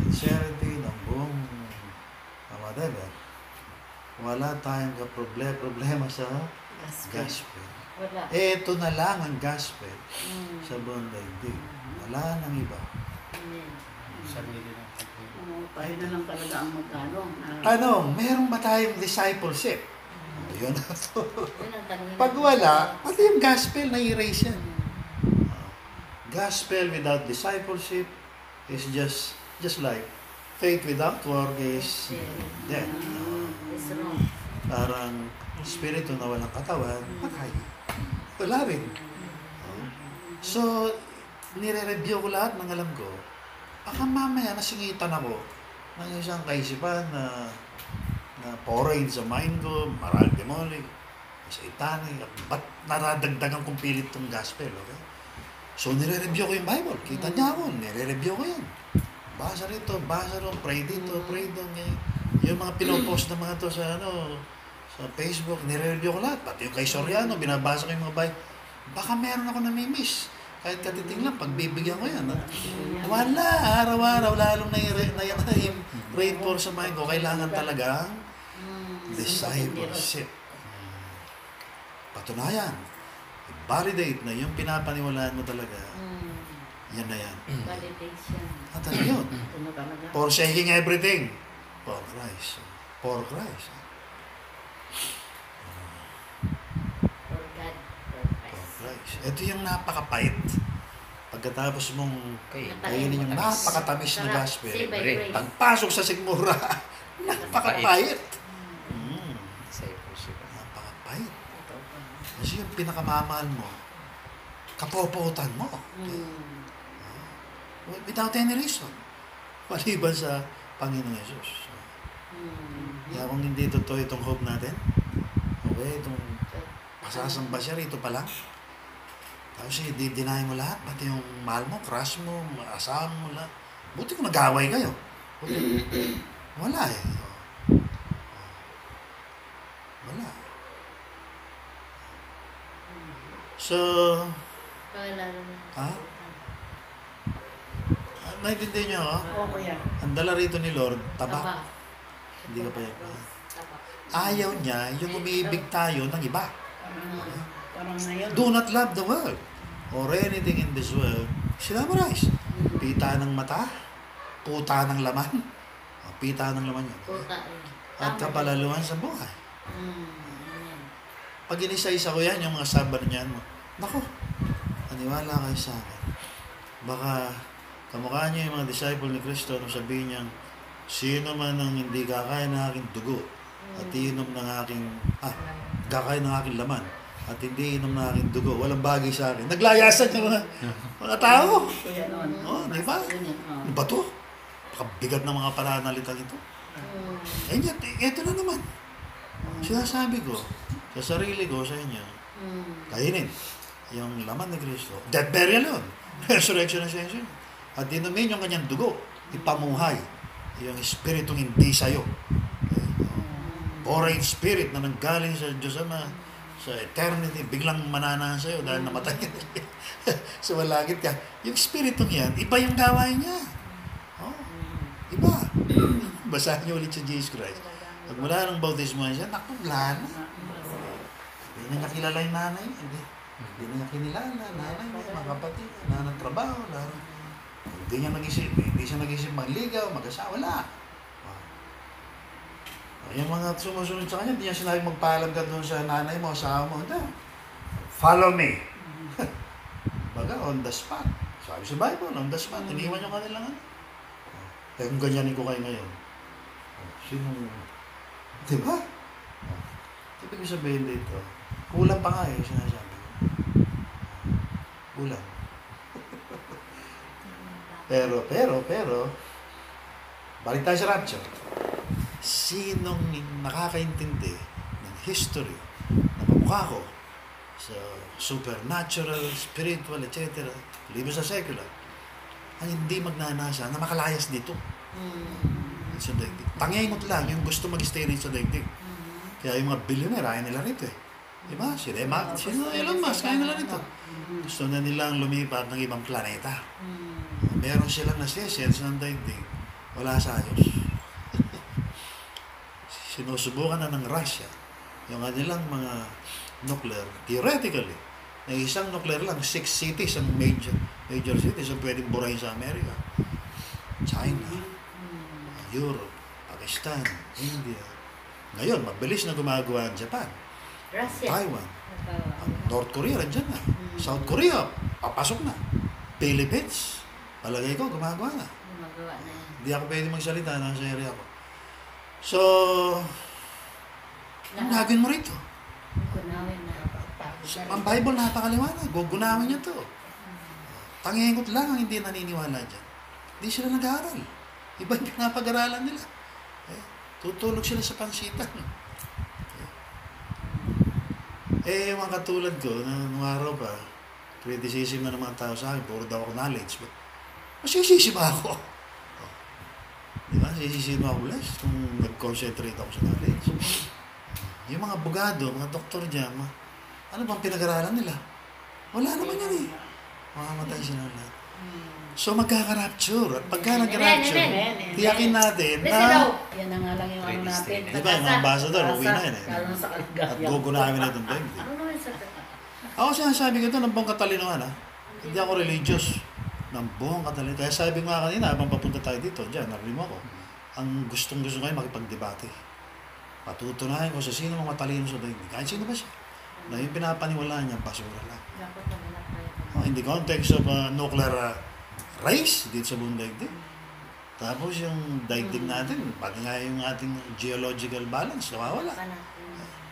[SPEAKER 1] sincerity ng buong uh, whatever, wala tayong problema, problema sa gospel.
[SPEAKER 3] Wala.
[SPEAKER 1] Ito na lang ang gospel
[SPEAKER 3] Mm.
[SPEAKER 1] sa buong daigdig. Wala nang iba.
[SPEAKER 3] Amen.
[SPEAKER 2] Sarili lang.
[SPEAKER 4] Oo, tayo na lang talaga ang magkano.
[SPEAKER 1] Ano, meron ba tayong discipleship? Yun na to.
[SPEAKER 3] Yun ang tanongin
[SPEAKER 1] Pag
[SPEAKER 3] natin.
[SPEAKER 1] wala, pati yung gospel na erase yan.
[SPEAKER 3] Mm.
[SPEAKER 1] Gospel without discipleship is just just like faith without work is dead.
[SPEAKER 3] It's wrong.
[SPEAKER 1] Parang spirito na walang katawan, patay. Wala rin. So, nire-review ko lahat ng alam ko. Baka mamaya nasingitan ako ng isang kaisipan na na foreign sa mind ko, marami demonic, satanic, ba't naradagdagan kong pilit tong gospel, okay? So, nire-review ko yung Bible. Kita niya ako, nire-review ko yan. Basa rito, basa ron, pray dito, pray doon. Ganyan. Yung mga pinopost na mga to sa ano, sa Facebook, nire-review ko lahat. Pati yung kay Soriano, binabasa ko yung mga Bible. Baka meron ako namimiss. Kahit katiting lang, pagbibigyan ko yan. Ha? Wala, araw-araw, lalong na yung na, na, yung rate for sa mind ko, kailangan talaga
[SPEAKER 3] Mm.
[SPEAKER 1] discipleship. Patunayan, validate na yung pinapaniwalaan mo talaga,
[SPEAKER 3] Mm.
[SPEAKER 1] yan na yan.
[SPEAKER 3] Validation.
[SPEAKER 1] At ano yun?
[SPEAKER 4] Ito na talaga.
[SPEAKER 1] Forsaking everything for Christ. For Christ.
[SPEAKER 3] For God. For
[SPEAKER 1] For
[SPEAKER 3] Christ.
[SPEAKER 1] Christ. Ito yung napakapait. Pagkatapos mong
[SPEAKER 2] Okay.
[SPEAKER 1] kainin yung napakatamis na
[SPEAKER 3] Sarap.
[SPEAKER 1] gospel,
[SPEAKER 3] Say by grace.
[SPEAKER 1] pagpasok sa sigmura, napakapait. Mm,
[SPEAKER 2] Discipleship.
[SPEAKER 1] napakapait.
[SPEAKER 3] Ito pa.
[SPEAKER 1] Kasi yung pinakamamahal mo, kapopotan mo.
[SPEAKER 3] Mm.
[SPEAKER 1] Without any reason. Maliban sa Panginoong Yesus.
[SPEAKER 3] Mm.
[SPEAKER 1] Kaya kung hindi totoo itong hope natin, okay, itong pasasamba siya rito pa lang. Tapos i-deny mo lahat, pati yung mahal mo, crush mo, asawa mo lahat. Buti kung nag-away kayo. Buti, wala eh. Wala. So,
[SPEAKER 3] Paalala na.
[SPEAKER 1] Ha? ah, naiintindihan niyo ako?
[SPEAKER 4] Oo, kuya.
[SPEAKER 1] Ang dala rito ni Lord, taba.
[SPEAKER 3] Taba.
[SPEAKER 1] Hindi ka pa yan.
[SPEAKER 3] Taba.
[SPEAKER 1] Ayaw niya yung umibig tayo ng iba.
[SPEAKER 4] Parang, parang ngayon.
[SPEAKER 1] Do not love the world or anything in this world. Sinamarize. Pita ng mata, puta ng laman. O, pita ng laman yun.
[SPEAKER 3] Puta eh.
[SPEAKER 1] At
[SPEAKER 3] Tama.
[SPEAKER 1] kapalaluan sa buhay.
[SPEAKER 3] Mm. Amen.
[SPEAKER 1] Pag inisa-isa ko yan, yung mga sabar niyan mo, naku, aniwala kayo sa akin. Baka kamukha niya yung mga disciple ni Kristo nung sabihin niya, sino man ang hindi kakain ng aking dugo at iinom ng aking, ah, kakain ng aking laman at hindi inom ng aking dugo, walang bagay sa akin. Naglayasan yung mga, mga tao.
[SPEAKER 4] Kuya noon.
[SPEAKER 1] Oh, di ba?
[SPEAKER 4] Yun yun, oo.
[SPEAKER 1] Ano ba to? Pakabigat ng mga pananalitan ito.
[SPEAKER 3] Mm.
[SPEAKER 1] Eh, yet, ito na naman. Sinasabi ko, sa sarili ko, sa inyo,
[SPEAKER 3] Mm.
[SPEAKER 1] kainin yung laman ni Kristo. Death, burial yun. Resurrection and ascension. At inumin yung kanyang dugo. Ipamuhay yung espiritong hindi sa'yo. Foreign spirit na nanggaling sa Diyos Ama, sa eternity, biglang mananahan sa'yo dahil namatay ka sa walagit ka. Yung spiritong yan, iba yung gawain niya. Oh, iba. Basahin niyo ulit si Jesus Christ. Pag mula ng bautismo siya, naku, wala na. Hindi na niya kilala yung nanay. Hindi, hindi na niya kinilala. Nanay niya, mga kapatid, wala ng trabaho. Wala na. Hindi niya nag-isip. Hindi siya nag-isip magligaw, mag-asawa. Wala. Oh. Yung mga sumusunod sa kanya, hindi niya sinabi magpaalam ka doon sa nanay mo, asawa mo. Hindi. Follow me. Baga, on the spot. Sabi sa Bible, on the spot. Iniwan yung kanilang ano. Kaya kung ganyanin ko kayo ngayon, sino, di ba? Ibig ko sabihin dito, kulang pa nga eh, sinasabi ko. Kulang. pero, pero, pero, balik tayo sa rapture. Sinong nakakaintindi ng history na pamukha ko sa supernatural, spiritual, et cetera, libo sa secular, ang hindi magnanasa na makalayas dito
[SPEAKER 3] Mm.
[SPEAKER 1] sa daigdig. Pangingot lang yung gusto mag-stay rin sa daigdig.
[SPEAKER 3] Mm.
[SPEAKER 1] Kaya yung mga billionaire, ayaw nila rito eh. Diba? Sila, Emma, sino Elon Musk, ayaw nila rito. Gusto na nilang lumipat ng ibang planeta.
[SPEAKER 3] Mm.
[SPEAKER 1] Meron silang nasesens ng daigdig Wala sa ayos. Sinusubukan na ng Russia yung kanilang mga nuclear, theoretically, na isang nuclear lang, six cities ang major, major cities ang pwedeng burahin sa Amerika. China, Europe, Pakistan, India. Ngayon, mabilis na gumagawa ang Japan,
[SPEAKER 3] Russia.
[SPEAKER 1] Taiwan, ang North Korea, nandiyan na. South Korea, papasok na. Philippines, palagay ko, gumagawa na.
[SPEAKER 3] Gumagawa na yan.
[SPEAKER 1] Hindi ako pwede magsalita, nasa area ko. So, ang gagawin mo rito?
[SPEAKER 3] Kunawin na.
[SPEAKER 1] Ang Bible napakaliwanag, gugunawin niya to. Tangingot lang ang hindi naniniwala dyan. Hindi sila nag-aaral. Iba yung pinapag-aralan nila. Eh, tutulog sila sa pansitan. Eh, yung mga katulad ko, na nung araw pa, criticism na ng mga tao sa akin, puro daw ako knowledge. Masisisi ba ako? Oh. Di ba? Sisisi mo ako less kung nag-concentrate ako sa knowledge. Yung mga abogado, mga doktor dyan, mga, ano bang pinag-aralan nila? Wala naman yan eh. Makamatay sila lahat. So magkaka-rapture. At pagka nag-rapture,
[SPEAKER 4] Amen, amen.
[SPEAKER 1] tiyakin natin
[SPEAKER 3] Let's go.
[SPEAKER 1] na,
[SPEAKER 4] Yan na nga lang yung ano natin.
[SPEAKER 1] di ba, yung mga ambassador, uwi na yan eh.
[SPEAKER 4] Lalo na sa
[SPEAKER 1] At
[SPEAKER 4] kalagayan.
[SPEAKER 1] gugunawin na itong daigdig.
[SPEAKER 3] Ano naman sa...
[SPEAKER 1] Ako sinasabi ko ito ng buong katalinohan ha. Hindi ako religious. Ng buong katalinohan. Kaya sabi ko nga kanina, habang papunta tayo dito, dyan, narinig mo ako, ang gustong gusto ko ay makipagdebate. Patutunayan ko sa sino mga matalino sa daigdig. Kahit sino ba siya? Na yung pinapaniwalaan niya, basura lang.
[SPEAKER 3] Dapat na wala tayo.
[SPEAKER 1] Oh, in the context of uh, nuclear uh, race dito sa buong daigdig. Tapos yung daigdig natin, pati nga yung ating geological balance, nawawala.
[SPEAKER 3] Pa natin.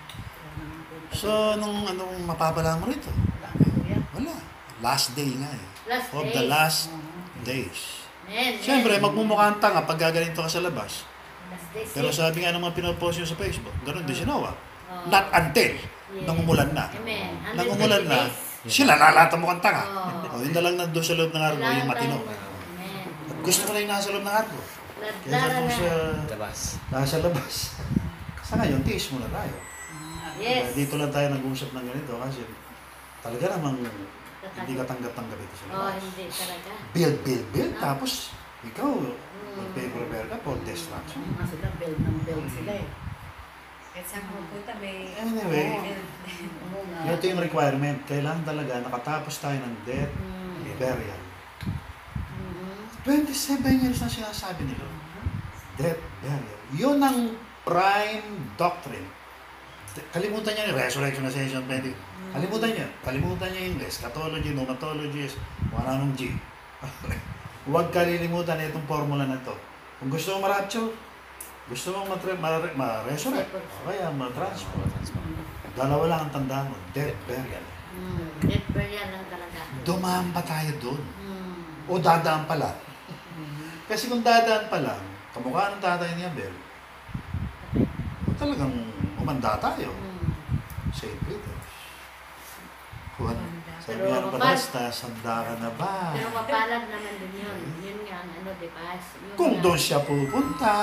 [SPEAKER 1] So, anong, anong mapapala mo rito? Wala. Last day nga eh.
[SPEAKER 3] Last
[SPEAKER 1] Of
[SPEAKER 3] days.
[SPEAKER 1] the last days.
[SPEAKER 3] Men,
[SPEAKER 1] Siyempre,
[SPEAKER 3] men.
[SPEAKER 1] magmumukhang tanga pag gaganito ka sa labas.
[SPEAKER 3] Last days.
[SPEAKER 1] Pero
[SPEAKER 3] eh.
[SPEAKER 1] sabi nga ng mga pinopost nyo sa Facebook, ganun din si Noah.
[SPEAKER 3] Oh.
[SPEAKER 1] Not until
[SPEAKER 3] Yes.
[SPEAKER 1] nangumulan na.
[SPEAKER 3] Amen.
[SPEAKER 1] Nangumulan na,
[SPEAKER 3] days.
[SPEAKER 1] sila lalata mo kang tanga.
[SPEAKER 3] Oh.
[SPEAKER 1] O, yun na lang nandun sa loob ng arko, yung matino.
[SPEAKER 3] Amen.
[SPEAKER 1] At gusto ko na yung nasa loob ng arko. Kesa
[SPEAKER 3] Ladlara
[SPEAKER 1] kung
[SPEAKER 3] na.
[SPEAKER 1] sa
[SPEAKER 2] Labas.
[SPEAKER 1] nasa labas. Sa ngayon, tiis mo na tayo.
[SPEAKER 3] Yes.
[SPEAKER 1] Kaya dito lang tayo nag-uusap ng ganito kasi talaga namang hindi ka tanggap-tanggap ito sa
[SPEAKER 3] Oh,
[SPEAKER 1] labas.
[SPEAKER 3] hindi talaga.
[SPEAKER 1] Build, build, build. Tapos, ikaw, mag-prepare ka for destruction.
[SPEAKER 4] Mga sila, build ng build sila eh.
[SPEAKER 6] Kahit saan pupunta may...
[SPEAKER 1] Anyway,
[SPEAKER 4] Oo nga.
[SPEAKER 1] ito yung requirement. Kailangan talaga nakatapos tayo ng death,
[SPEAKER 3] Mm.
[SPEAKER 1] burial.
[SPEAKER 3] Mhm.
[SPEAKER 1] twenty-seven years na sinasabi nila. Death, burial. Yun ang prime doctrine. Kalimutan niya yung resurrection, ascension, twenty. Kalimutan niya. Kalimutan niya yung eschatology, pneumatology, wala nung G. Huwag kalilimutan na itong formula na to. Kung gusto mong ma-rapture, gusto mong matre- ma- ma-resurrect, o kaya ma-transform. Dalawa lang ang tandaan mo, death, burial.
[SPEAKER 3] Mm. Death burial lang talaga.
[SPEAKER 1] Dumaan pa tayo doon.
[SPEAKER 3] Mm.
[SPEAKER 1] O dadaan pa lang. Kasi kung dadaan pa lang, kamukha ng tatay ni Abel, talagang umanda tayo.
[SPEAKER 3] Mm.
[SPEAKER 1] Saint Peter. Juan, sabi
[SPEAKER 3] Pero
[SPEAKER 1] nga ng
[SPEAKER 3] mapal-
[SPEAKER 1] Palastas, handa ka na ba?
[SPEAKER 3] Pero mapalad naman din yun. Yun nga ang ano, di ba? Yung
[SPEAKER 1] Kung
[SPEAKER 3] nga-
[SPEAKER 1] doon siya pupunta.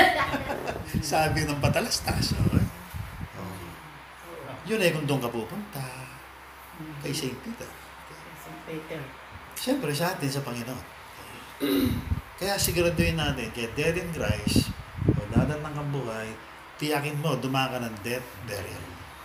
[SPEAKER 1] Sabi ng Patalastas. Okay? Oh. Yun eh, kung doon ka pupunta. Kay Saint Peter.
[SPEAKER 4] Saint Peter.
[SPEAKER 1] Siyempre sa atin, sa Panginoon. Kaya siguraduhin natin, kaya dead in Christ, o dadat ng kabuhay, tiyakin mo, dumaan ka ng death, burial.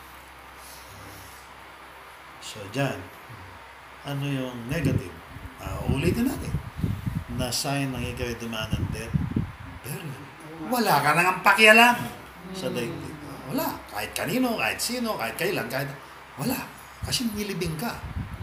[SPEAKER 1] So, dyan, ano yung negative? Uh, ulitin natin. Na sign ng ikaw ay dumaan ng death, burial. Wala ka nang pakialam sa daigdig. Wala. Kahit kanino, kahit sino, kahit kailan, kahit... Wala. Kasi nilibing ka.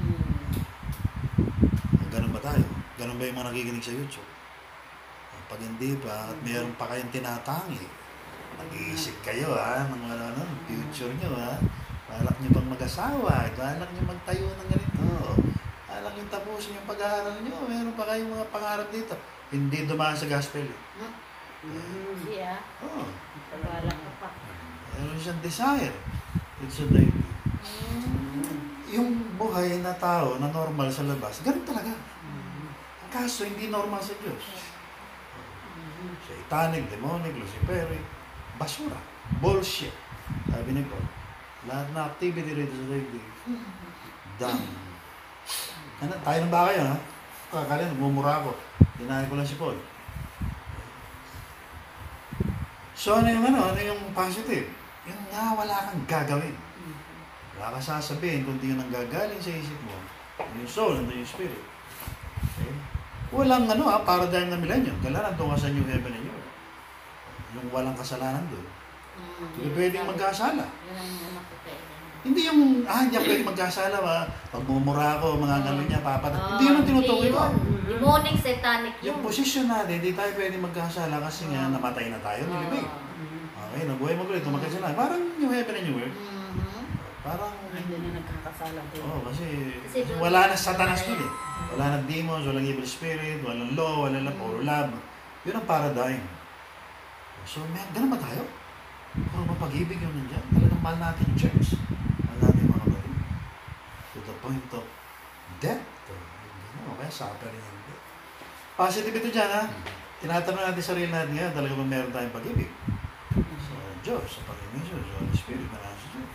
[SPEAKER 3] Mm.
[SPEAKER 1] Ganun ba tayo? Ganun ba yung mga nakikinig sa YouTube? Pag hindi pa, at mayroon pa kayong tinatangi, mag-iisip kayo ha, ng ano, ano, future nyo ha. Balak nyo pang mag-asawa, balak nyo magtayo ng ganito. Balak nyo tapusin yung pag-aaral nyo, meron pa kayong mga pangarap dito. Hindi dumaan sa gospel. Eh.
[SPEAKER 3] Mm. Siya,
[SPEAKER 1] Oh,
[SPEAKER 3] pagbalak ka pa.
[SPEAKER 1] meron siyang desire. It's a day. Yung buhay na tao na normal sa labas, ganun talaga. Kaso hindi normal sa Diyos. Satanic, demonic, luciferic, basura, bullshit. Sabi ni Paul, lahat na activity rito sa daigdig, dumb. Ano, tayo na ba kayo, ha? Kakala, nagmumura ako. Dinahin ko lang si Paul. So ano yung ano, ano yung positive? Yung nga wala kang gagawin. Wala kang sasabihin kung di yun ang gagaling sa isip mo. Yung soul and yung spirit. Okay? Walang ano ha, paradigm na millennium. Kailangan doon ka sa new heaven and new earth. Yung walang kasalanan doon. Hindi pwedeng magkasala.
[SPEAKER 3] Yan ang anak ko kaya.
[SPEAKER 1] Hindi yung, ah, hindi ako pwedeng magkasala ha. Pagmumura ako, mga gano'n niya, papat. hindi yun ang tinutukoy ko.
[SPEAKER 3] Demonic, satanic yun.
[SPEAKER 1] Yung posisyon natin, hindi tayo pwedeng magkasala kasi nga namatay na tayo, nilibig. Okay, nabuhay mo ulit, magkasala. Parang new heaven and new earth.
[SPEAKER 3] Mhm.
[SPEAKER 1] Parang,
[SPEAKER 4] Hindi na nagkakasala din.
[SPEAKER 1] oo, kasi,
[SPEAKER 3] Kasi
[SPEAKER 1] kasi wala na satanas doon eh. Wala na demons, walang evil spirit, walang law, walang love, puro love. Yun ang paradigm. So, may, ganun ba tayo? Puro mapag-ibig yung nandiyan. Talagang mahal natin yung church. Mahal natin yung mga kapatid. To the point of death. Ano, kaya suffering yung death. Positive ito dyan, ha? Tinatanong natin sarili natin ngayon, talaga ba meron tayong pag-ibig? Sa Diyos, sa Panginoon Jesus, sa Holy Spirit na nasa Diyos.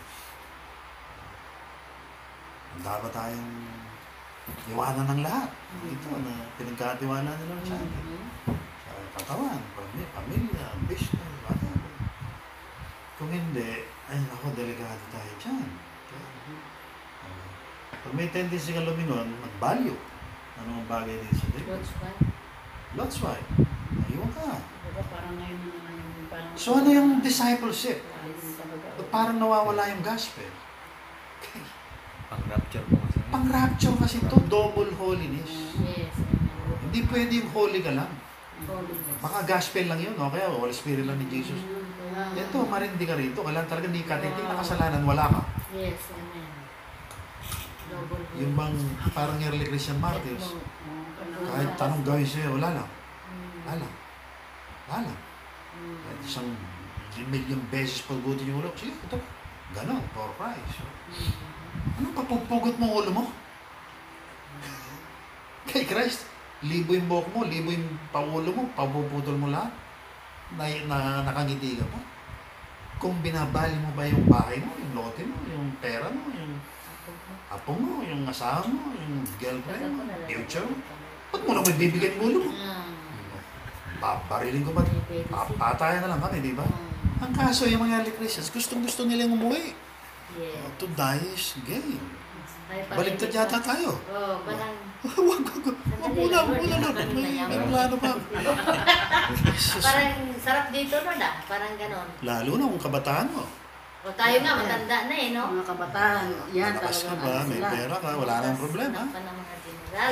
[SPEAKER 1] Dapat tayong iwanan ng lahat. Ito na pinagkatiwala nila sa atin. Sa katawan, pamilya, pamilya business, whatever. Kung hindi, ay ako, delikado tayo dyan. Okay. Uh, pag may tendency ka lumingon, mag-value. Ano ang bagay din sa Diyos?
[SPEAKER 3] That's why.
[SPEAKER 1] That's why. Ayun ka.
[SPEAKER 4] Diba parang ngayon na naman yung parang...
[SPEAKER 1] So ano yung discipleship?
[SPEAKER 4] Ayun talaga.
[SPEAKER 1] Ba't parang nawawala yung gospel? Okay.
[SPEAKER 2] Pang-rapture po kasi.
[SPEAKER 1] Pang-rapture kasi ito, double holiness.
[SPEAKER 3] Yes.
[SPEAKER 1] Hindi pwede yung holy ka lang.
[SPEAKER 3] Holiness.
[SPEAKER 1] Baka gospel lang yun, no? Kaya Holy Spirit lang ni Jesus. Ito, marindi ka rito. Kailangan talaga hindi ka titig na kasalanan, wala ka.
[SPEAKER 3] Yes, amen. Double
[SPEAKER 1] Yung bang parang early Christian martyrs, kahit tanong gawin sa'yo, wala lang. Wala lang. Wala lang. Kahit isang million beses pagbutin yung ulo, sige, ito. Ganon, for Christ. Anong papupugot mo ulo mo? Kay Christ, libo yung buhok mo, libo yung paulo mo, papuputol mo lahat. Na, na nakangiti ka pa. Kung binabali mo ba yung bahay mo, yung lote mo, yung pera mo, yung apo mo, yung asawa mo, yung girlfriend mo, future mo, ba't mo lang may bibigyan mo ulo mo? Babarilin ko ba? Papatayan na lang kami, di ba? Ang kaso, yung mga early Christians, gustong-gusto nilang umuwi.
[SPEAKER 3] Yeah.
[SPEAKER 1] To die is gain.
[SPEAKER 3] Ay,
[SPEAKER 1] Baliktad yata tayo.
[SPEAKER 3] Oo, parang...
[SPEAKER 1] Wag, wag, wag. Wag muna, wag muna, Lord. May, may plano pa.
[SPEAKER 3] Parang sarap dito, Lord ah. Parang ganon.
[SPEAKER 1] Lalo na kung kabataan mo.
[SPEAKER 3] O tayo nga, matanda na eh, no?
[SPEAKER 4] Mga kabataan, yan
[SPEAKER 1] Malakas ka
[SPEAKER 4] talagang
[SPEAKER 1] ba,
[SPEAKER 4] ano
[SPEAKER 1] may
[SPEAKER 4] sila.
[SPEAKER 1] pera ka, wala nang problema.
[SPEAKER 3] Wala pa ng mga general.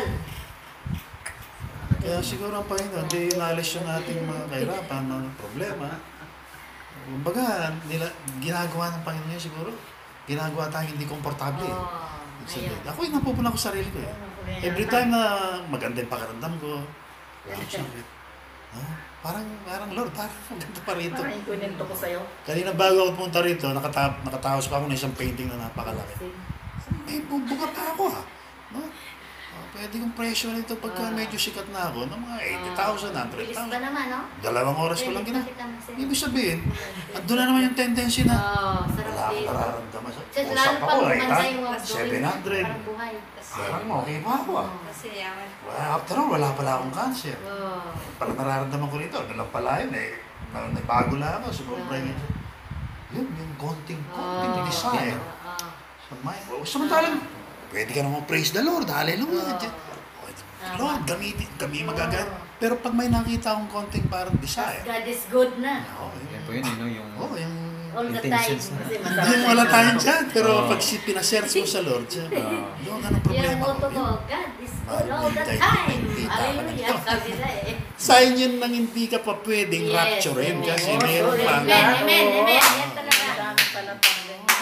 [SPEAKER 1] Kaya siguro ang Panginoon, hindi inalis yung ating mga kahirapan, mga problema. Kumbaga, nila, ginagawa ng Panginoon siguro, ginagawa tayong hindi komportable. eh.
[SPEAKER 3] Oh,
[SPEAKER 1] Sabi,
[SPEAKER 3] ayun.
[SPEAKER 1] ako yung napupuna ko sarili ko eh. Every time na maganda yung pakiramdam ko, ang sakit. Ah, parang, parang Lord, parang maganda pa rito.
[SPEAKER 4] Parang ikunento ko sa'yo.
[SPEAKER 1] Kanina bago ako pumunta rito, nakata nakataos pa ako ng isang painting na napakalaki. May bubuga pa ako ha. No? Ah, pwede kong presyo nito pagka medyo sikat na ako ng mga eighty thousand, one hundred
[SPEAKER 3] Bilis pa
[SPEAKER 1] thousand.
[SPEAKER 3] naman, no?
[SPEAKER 1] Dalawang oras ko lang
[SPEAKER 3] Pwede
[SPEAKER 1] gina.
[SPEAKER 3] pa kitang send.
[SPEAKER 1] Ibig sabihin, andun na naman yung tendency na
[SPEAKER 3] Oo, sarap
[SPEAKER 1] wala akong
[SPEAKER 3] dito.
[SPEAKER 1] nararamdaman sa
[SPEAKER 3] Kasi
[SPEAKER 1] usap
[SPEAKER 3] lalo
[SPEAKER 1] ako,
[SPEAKER 3] pang
[SPEAKER 1] eh,
[SPEAKER 3] gumanda yung mga
[SPEAKER 1] seven hundred.
[SPEAKER 3] Parang buhay.
[SPEAKER 1] Parang okay pa ako ah.
[SPEAKER 6] Kasi yaman.
[SPEAKER 1] Well, after all, wala pala akong cancer.
[SPEAKER 3] Oo.
[SPEAKER 1] Parang nararamdaman ko rito, ano lang pala yun eh. Na, nabago lang ako, sobrang pregnant. Yun, yung konting, konting
[SPEAKER 3] Oo.
[SPEAKER 1] desire.
[SPEAKER 3] Oo.
[SPEAKER 1] Sa mind. Oh, samantalang, pwede ka naman praise the Lord. Hallelujah.
[SPEAKER 3] Oo.
[SPEAKER 1] Lord, gamitin, kami magagamit. Pero pag may nakita akong konting parang desire.
[SPEAKER 3] God is good na.
[SPEAKER 1] Oh,
[SPEAKER 2] Yan
[SPEAKER 1] yun.
[SPEAKER 2] po yun, ano, yung
[SPEAKER 1] Oh, yung...
[SPEAKER 3] All the time.
[SPEAKER 2] intentions na.
[SPEAKER 3] Kasi
[SPEAKER 1] Hindi
[SPEAKER 3] masarap.
[SPEAKER 1] wala tayong dyan. Pero
[SPEAKER 2] Oo.
[SPEAKER 1] pag si pinasearch mo sa Lord, siya,
[SPEAKER 2] Oo.
[SPEAKER 1] doon ka ng
[SPEAKER 3] Yung
[SPEAKER 1] problema.
[SPEAKER 3] motto ko,
[SPEAKER 1] Yun.
[SPEAKER 3] God is good
[SPEAKER 1] Mahal
[SPEAKER 3] all the
[SPEAKER 1] tayo,
[SPEAKER 3] time.
[SPEAKER 1] hindi ka
[SPEAKER 3] Hallelujah.
[SPEAKER 1] pa
[SPEAKER 3] Sabi nila eh.
[SPEAKER 1] Sign yun nang hindi ka pa pwedeng
[SPEAKER 3] Yes,
[SPEAKER 1] rapturein
[SPEAKER 3] amen.
[SPEAKER 1] kasi
[SPEAKER 4] Oo,
[SPEAKER 1] meron
[SPEAKER 4] sorry.
[SPEAKER 1] pa.
[SPEAKER 3] Amen, amen, amen. Yan talaga.
[SPEAKER 4] Marami pala pang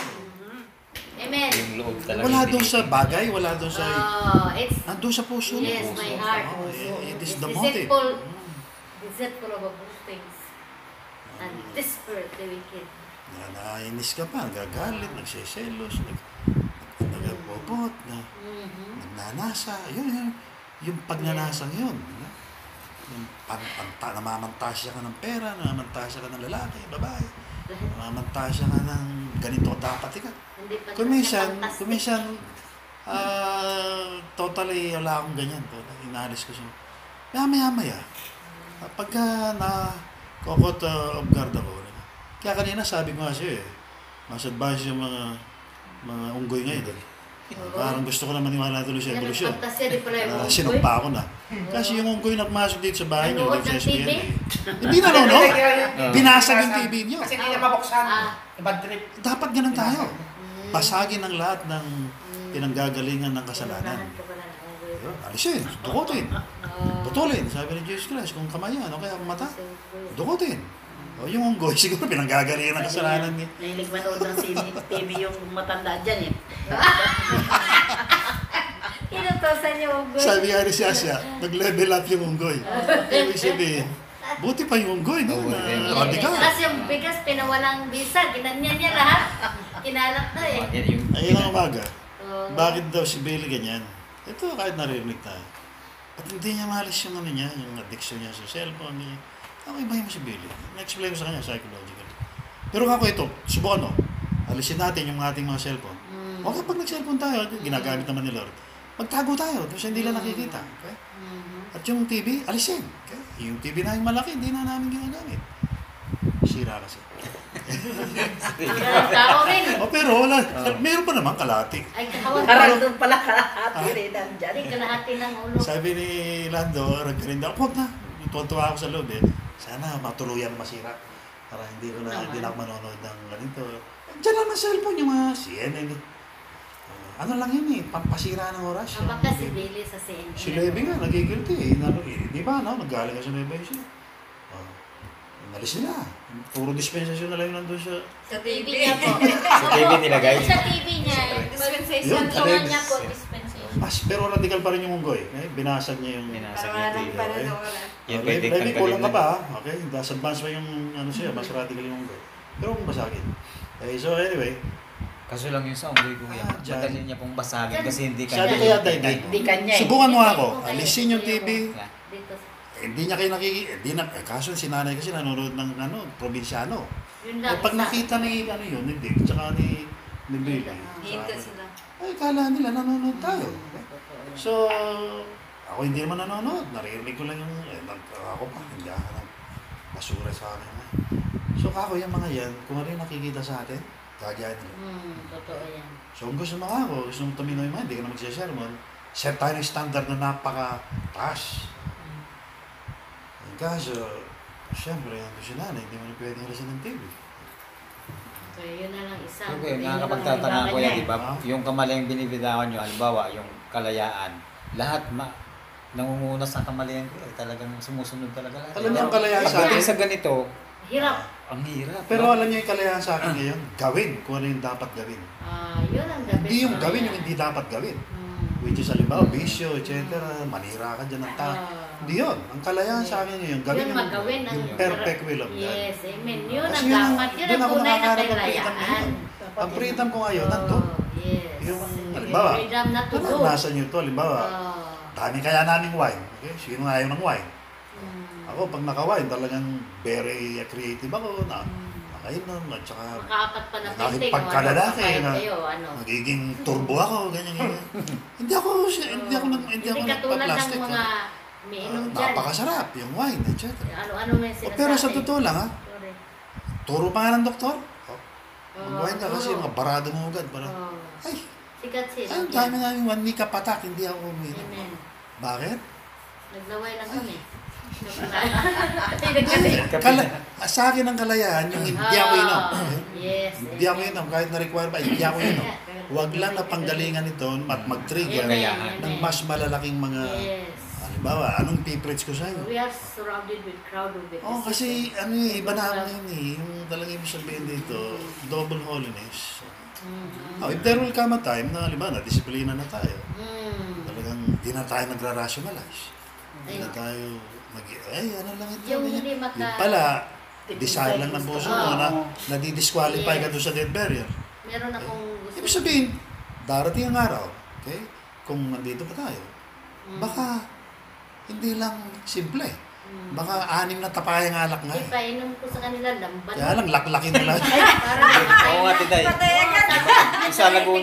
[SPEAKER 3] Amen.
[SPEAKER 2] yung loob talaga.
[SPEAKER 1] Wala
[SPEAKER 2] hindi
[SPEAKER 1] doon sa
[SPEAKER 2] dito.
[SPEAKER 1] bagay, wala doon sa...
[SPEAKER 3] Oh, it's
[SPEAKER 1] Nandun sa puso.
[SPEAKER 3] yes,
[SPEAKER 1] Puso.
[SPEAKER 3] my heart.
[SPEAKER 1] Oh, it, it is
[SPEAKER 3] It's
[SPEAKER 1] the motive.
[SPEAKER 3] deceitful, deceitful of all things. And desperate the wicked.
[SPEAKER 1] Na nainis ka pa, nagagalit, nagsiselos, nag, nagpopot, na,
[SPEAKER 3] Mhm.
[SPEAKER 1] nagnanasa. Yun, yun. Yung pagnanasang yun. no? Yung pan, panta, namamantasya ka ng pera, namamantasya ka ng lalaki, babae, namamantasya ka ng ganito dapat ikaw.
[SPEAKER 3] Hindi pa
[SPEAKER 1] Kung minsan,
[SPEAKER 3] fantastic.
[SPEAKER 1] kung minsan, ah, totally wala akong ganyan po. Inalis ko siya. Maya maya maya. Pagka na kokot uh, of guard ako, Kaya kanina sabi ko nga sa'yo eh, mas advanced yung mga mga unggoy ngayon. Eh. Uh, parang gusto ko na maniwala tuloy sa
[SPEAKER 3] Yan,
[SPEAKER 1] evolusyon.
[SPEAKER 3] nagfantasya din pala yung
[SPEAKER 1] Uh,
[SPEAKER 3] unggoy.
[SPEAKER 1] sinumpa ako na. Kasi yung unggoy na pumasok dito sa bahay niyo,
[SPEAKER 3] Nanood
[SPEAKER 1] dito sa
[SPEAKER 3] ng T V?
[SPEAKER 1] S B N eh. Hindi na no, no? Binasag yung T V niyo.
[SPEAKER 5] Kasi hindi niya mabuksan.
[SPEAKER 3] Ah.
[SPEAKER 5] Bad trip.
[SPEAKER 1] Dapat ganun tayo. Basagin ang lahat ng pinanggagalingan ng kasalanan.
[SPEAKER 3] Unahan ka pala ng unggoy.
[SPEAKER 1] Ayun, alisin, dukutin.
[SPEAKER 3] Ah,
[SPEAKER 1] Putulin, sabi ni Jesus Christ, kung kamay yan, o kaya kung mata,
[SPEAKER 3] si unggoy.
[SPEAKER 1] dukutin. O yung unggoy, siguro pinanggagalingan ng kasalanan niya.
[SPEAKER 4] Nahilig manood ng sine, T V yung matanda dyan eh.
[SPEAKER 3] Inutosan yung unggoy.
[SPEAKER 1] Sabi nga ni Siasya, nag-level up yung unggoy. Ibig sabihin, buti pa yung unggoy, no? Na
[SPEAKER 3] Yes,
[SPEAKER 1] radikal.
[SPEAKER 3] Tapos yung bigas, pinawalang bisa. Ginanyan niya lahat. Kinalak na eh.
[SPEAKER 2] Yan yung
[SPEAKER 1] Ayun ang umaga.
[SPEAKER 3] Oh.
[SPEAKER 1] Bakit daw si Billy ganyan? Ito kahit narinig tayo. At hindi niya maalis yung ano niya, yung addiction niya sa cellphone niya. Okay ba yung si Billy? Na-explain ko sa kanya psychological. Pero ako ito, subukan mo. Alisin natin yung ating mga cellphone.
[SPEAKER 3] Mm.
[SPEAKER 1] Okay, pag nag-cellphone tayo, ginagamit naman ni Lord. Magtago tayo, kasi hindi lang nakikita. Okay?
[SPEAKER 3] Mhm.
[SPEAKER 1] At yung T V, alisin. Okay? Yung T V na yung malaki, hindi na namin ginagamit. Sira kasi.
[SPEAKER 3] Ang galing tao rin.
[SPEAKER 1] O pero wala, meron pa naman kalahati.
[SPEAKER 3] Ay, kawan
[SPEAKER 4] Parang
[SPEAKER 3] pa.
[SPEAKER 4] doon pala kalahati rin nandyan.
[SPEAKER 3] Hindi, kalahati ng ulo.
[SPEAKER 1] Sabi ni Lando, nagkarinda ako, huwag na. Tuwan-tuwa ako sa loob eh. Sana matuluyan masira. Para hindi ko na, hindi na ako manonood ng ganito. Diyan naman cellphone yung mga C N N eh. Uh, ano lang yun eh, pampasira ng oras.
[SPEAKER 3] Ah, baka si Billy sa C N N.
[SPEAKER 1] Si Levy nga, nagigilty eh. Nalo, eh. Di ba, no? Naggaling ka sa Nueva Ecija. Uh, Umalis nila. Puro dispensasyon na lang yun nandun sa...
[SPEAKER 3] Sa T V niya po.
[SPEAKER 2] Sa T V nilagay.
[SPEAKER 3] Sa T V niya.
[SPEAKER 6] Dispensation.
[SPEAKER 1] Yun,
[SPEAKER 3] Pagtungan
[SPEAKER 1] Alex.
[SPEAKER 3] niya po, dispensation.
[SPEAKER 1] Mas, pero radical pa rin yung unggoy. Eh, binasag niya yung...
[SPEAKER 2] Binasag
[SPEAKER 6] Para
[SPEAKER 2] niya
[SPEAKER 6] walang
[SPEAKER 2] yung
[SPEAKER 6] pananawalan.
[SPEAKER 2] Yan,
[SPEAKER 1] Okay,
[SPEAKER 2] pwede
[SPEAKER 1] maybe kulang ka
[SPEAKER 2] tanggalin
[SPEAKER 1] pa,
[SPEAKER 2] lang.
[SPEAKER 1] ah. Okay, das advance pa yung ano siya, mas radical yung unggoy. Pero kung basagin. Okay, so anyway,
[SPEAKER 2] Kaso lang yung sa unggoy ko yan.
[SPEAKER 1] Ah, dyan.
[SPEAKER 2] Madali niya pong basagin kasi hindi kanya.
[SPEAKER 1] sabi kaya Day Day,
[SPEAKER 4] Hindi kanya eh.
[SPEAKER 1] subukan mo ako, alisin yung T V.
[SPEAKER 2] Yeah.
[SPEAKER 3] Dito.
[SPEAKER 1] Eh, hindi niya kayo nakiki... Eh, di na, eh, kaso si nanay kasi nanonood ng ano, probinsyano.
[SPEAKER 3] Yun
[SPEAKER 1] Eh,
[SPEAKER 3] lang.
[SPEAKER 1] pag
[SPEAKER 3] isa.
[SPEAKER 1] nakita ni, ano yun, ni Dick, tsaka ni, ni Billy,
[SPEAKER 6] Hihintay sila.
[SPEAKER 1] ay, kala nila nanonood tayo. So, ako hindi naman nanonood. Naririnig ko lang yung, eh, nag, ako pa, hindi ako nang basura sa akin. eh. So, ako yung mga yan, kung ano yung nakikita sa atin, kagaya nila.
[SPEAKER 3] Hmm, totoo yan.
[SPEAKER 1] So, kung gusto mo ako, gusto mo tumino yung mind, hindi ka na magsisermon, set tayo ng standard na napaka-taas. Ang kaso, siyempre, ang gusto na, hindi mo na pwedeng alisin ng T V.
[SPEAKER 3] So, yun na lang isa.
[SPEAKER 2] Okay,
[SPEAKER 3] Yun na lang
[SPEAKER 2] nakakapagtatanga
[SPEAKER 3] ang
[SPEAKER 2] ko
[SPEAKER 3] kanya
[SPEAKER 2] yan, di ba?
[SPEAKER 1] Ah.
[SPEAKER 2] Yung kamalayang binibitawan nyo, halimbawa, yung kalayaan, lahat ma nangunguna sa kamalayan ko, eh, talagang sumusunod talaga lahat.
[SPEAKER 1] Alam niyo ang kalayaan sa
[SPEAKER 2] Pagdating
[SPEAKER 1] atin?
[SPEAKER 2] sa ganito,
[SPEAKER 3] Hirap.
[SPEAKER 2] ang hirap.
[SPEAKER 1] Pero
[SPEAKER 2] no?
[SPEAKER 1] alam niyo yung kalayaan sa akin ngayon, gawin kung ano yung dapat gawin.
[SPEAKER 3] Ah, yun ang the best.
[SPEAKER 1] Hindi yung
[SPEAKER 3] na
[SPEAKER 1] gawin
[SPEAKER 3] yan.
[SPEAKER 1] yung hindi dapat gawin.
[SPEAKER 3] Hmm.
[SPEAKER 1] Which is, halimbawa, bisyo, et cetera, manira ka dyan ng tao.
[SPEAKER 3] Ah.
[SPEAKER 1] Hindi yun. Ang kalayaan sa akin ngayon, gawin
[SPEAKER 3] Yun,
[SPEAKER 1] yung,
[SPEAKER 3] magawin ang
[SPEAKER 1] yung perfect will of God.
[SPEAKER 3] Yes, amen. Yun
[SPEAKER 1] Kasi
[SPEAKER 3] ang
[SPEAKER 1] yun ang-
[SPEAKER 3] dapat. Yun
[SPEAKER 1] doon
[SPEAKER 3] ang
[SPEAKER 1] ako
[SPEAKER 3] tunay na
[SPEAKER 1] nakakaharap ng freedom
[SPEAKER 3] kalayaan.
[SPEAKER 1] ngayon. Ang freedom ko ngayon, nandun.
[SPEAKER 3] Oh, yes.
[SPEAKER 1] Yung, halimbawa,
[SPEAKER 3] Freedom na to
[SPEAKER 1] ano,
[SPEAKER 3] do.
[SPEAKER 1] nasa nyo to, halimbawa,
[SPEAKER 3] Oh.
[SPEAKER 1] dami kaya naming wine. Okay? Sino ayaw ng wine?
[SPEAKER 3] Hmm.
[SPEAKER 1] Ako, pag naka-wine, talagang very creative ako na
[SPEAKER 3] Hmm.
[SPEAKER 1] makainom at saka
[SPEAKER 3] Makaapat pa na
[SPEAKER 1] Nakik-
[SPEAKER 3] testing.
[SPEAKER 1] pagkalalaki
[SPEAKER 3] ano,
[SPEAKER 1] na-
[SPEAKER 3] kayo, ano.
[SPEAKER 1] nagiging turbo ako, ganyan, ganyan. hindi ako, hindi ako, nag- hindi ako
[SPEAKER 3] Hindi katulad ng
[SPEAKER 1] nagpa-plastic.
[SPEAKER 3] mga
[SPEAKER 1] ah.
[SPEAKER 3] umiinom
[SPEAKER 1] Ah,
[SPEAKER 3] dyan.
[SPEAKER 1] napakasarap, yung wine, et cetera.
[SPEAKER 3] Ano-ano may
[SPEAKER 1] Oh,
[SPEAKER 3] sinasabi.
[SPEAKER 1] pero sa totoo lang, ha,
[SPEAKER 3] Sorry.
[SPEAKER 1] turo pa nga ng doktor. Oh,
[SPEAKER 3] Oh,
[SPEAKER 1] mag-wine ka kasi
[SPEAKER 3] turo.
[SPEAKER 1] mga barado mo agad. Para,
[SPEAKER 3] Oh.
[SPEAKER 1] ay,
[SPEAKER 3] Sikat sila.
[SPEAKER 1] ay, ang dami namin one week kapatak, hindi ako uminom.
[SPEAKER 3] Amen.
[SPEAKER 1] Bakit?
[SPEAKER 3] Naglaway lang kami.
[SPEAKER 1] Ay, kala, sa akin ang kalayaan, yung hindi ako inom.
[SPEAKER 3] Yes.
[SPEAKER 1] Hindi ako inom, kahit na-require pa, hindi ako inom. Huwag lang na panggalingan ito at mag-trigger
[SPEAKER 2] Kakayahan.
[SPEAKER 1] ng mas malalaking mga,
[SPEAKER 3] Yes.
[SPEAKER 1] halimbawa, anong pipreach ko sa inyo?
[SPEAKER 3] We are surrounded with crowd of witnesses.
[SPEAKER 1] Oh, kasi ano eh, iba na ako ngayon eh. Yung talagang ibig sabihin dito, double holiness.
[SPEAKER 3] Mhm.
[SPEAKER 1] Oh, if there will come a time na, halimbawa, na disiplina na tayo.
[SPEAKER 3] Mm.
[SPEAKER 1] Talagang di na tayo nagra-rationalize. Di na
[SPEAKER 3] Ayun.
[SPEAKER 1] tayo mag ay, ano lang ito.
[SPEAKER 3] Yung
[SPEAKER 1] ganyan.
[SPEAKER 3] hindi maka-
[SPEAKER 1] Yung pala, desire lang ng puso mo
[SPEAKER 3] Oo.
[SPEAKER 1] na nadidisqualify ka
[SPEAKER 3] Yes.
[SPEAKER 1] doon sa death barrier.
[SPEAKER 3] Meron akong gusto.
[SPEAKER 1] Ibig sabihin, darating ang araw, okay? Kung nandito pa tayo,
[SPEAKER 3] Mm.
[SPEAKER 1] baka hindi lang simple.
[SPEAKER 3] Mm.
[SPEAKER 1] Baka anim na tapayang alak nga eh.
[SPEAKER 3] Ipainom ko sa kanila lambat.
[SPEAKER 1] Kaya lang, laklakin nila.
[SPEAKER 3] Parang
[SPEAKER 2] Oo nga, Titay.
[SPEAKER 3] Patay agad.
[SPEAKER 2] Sa Laguna.
[SPEAKER 3] Sa kanila.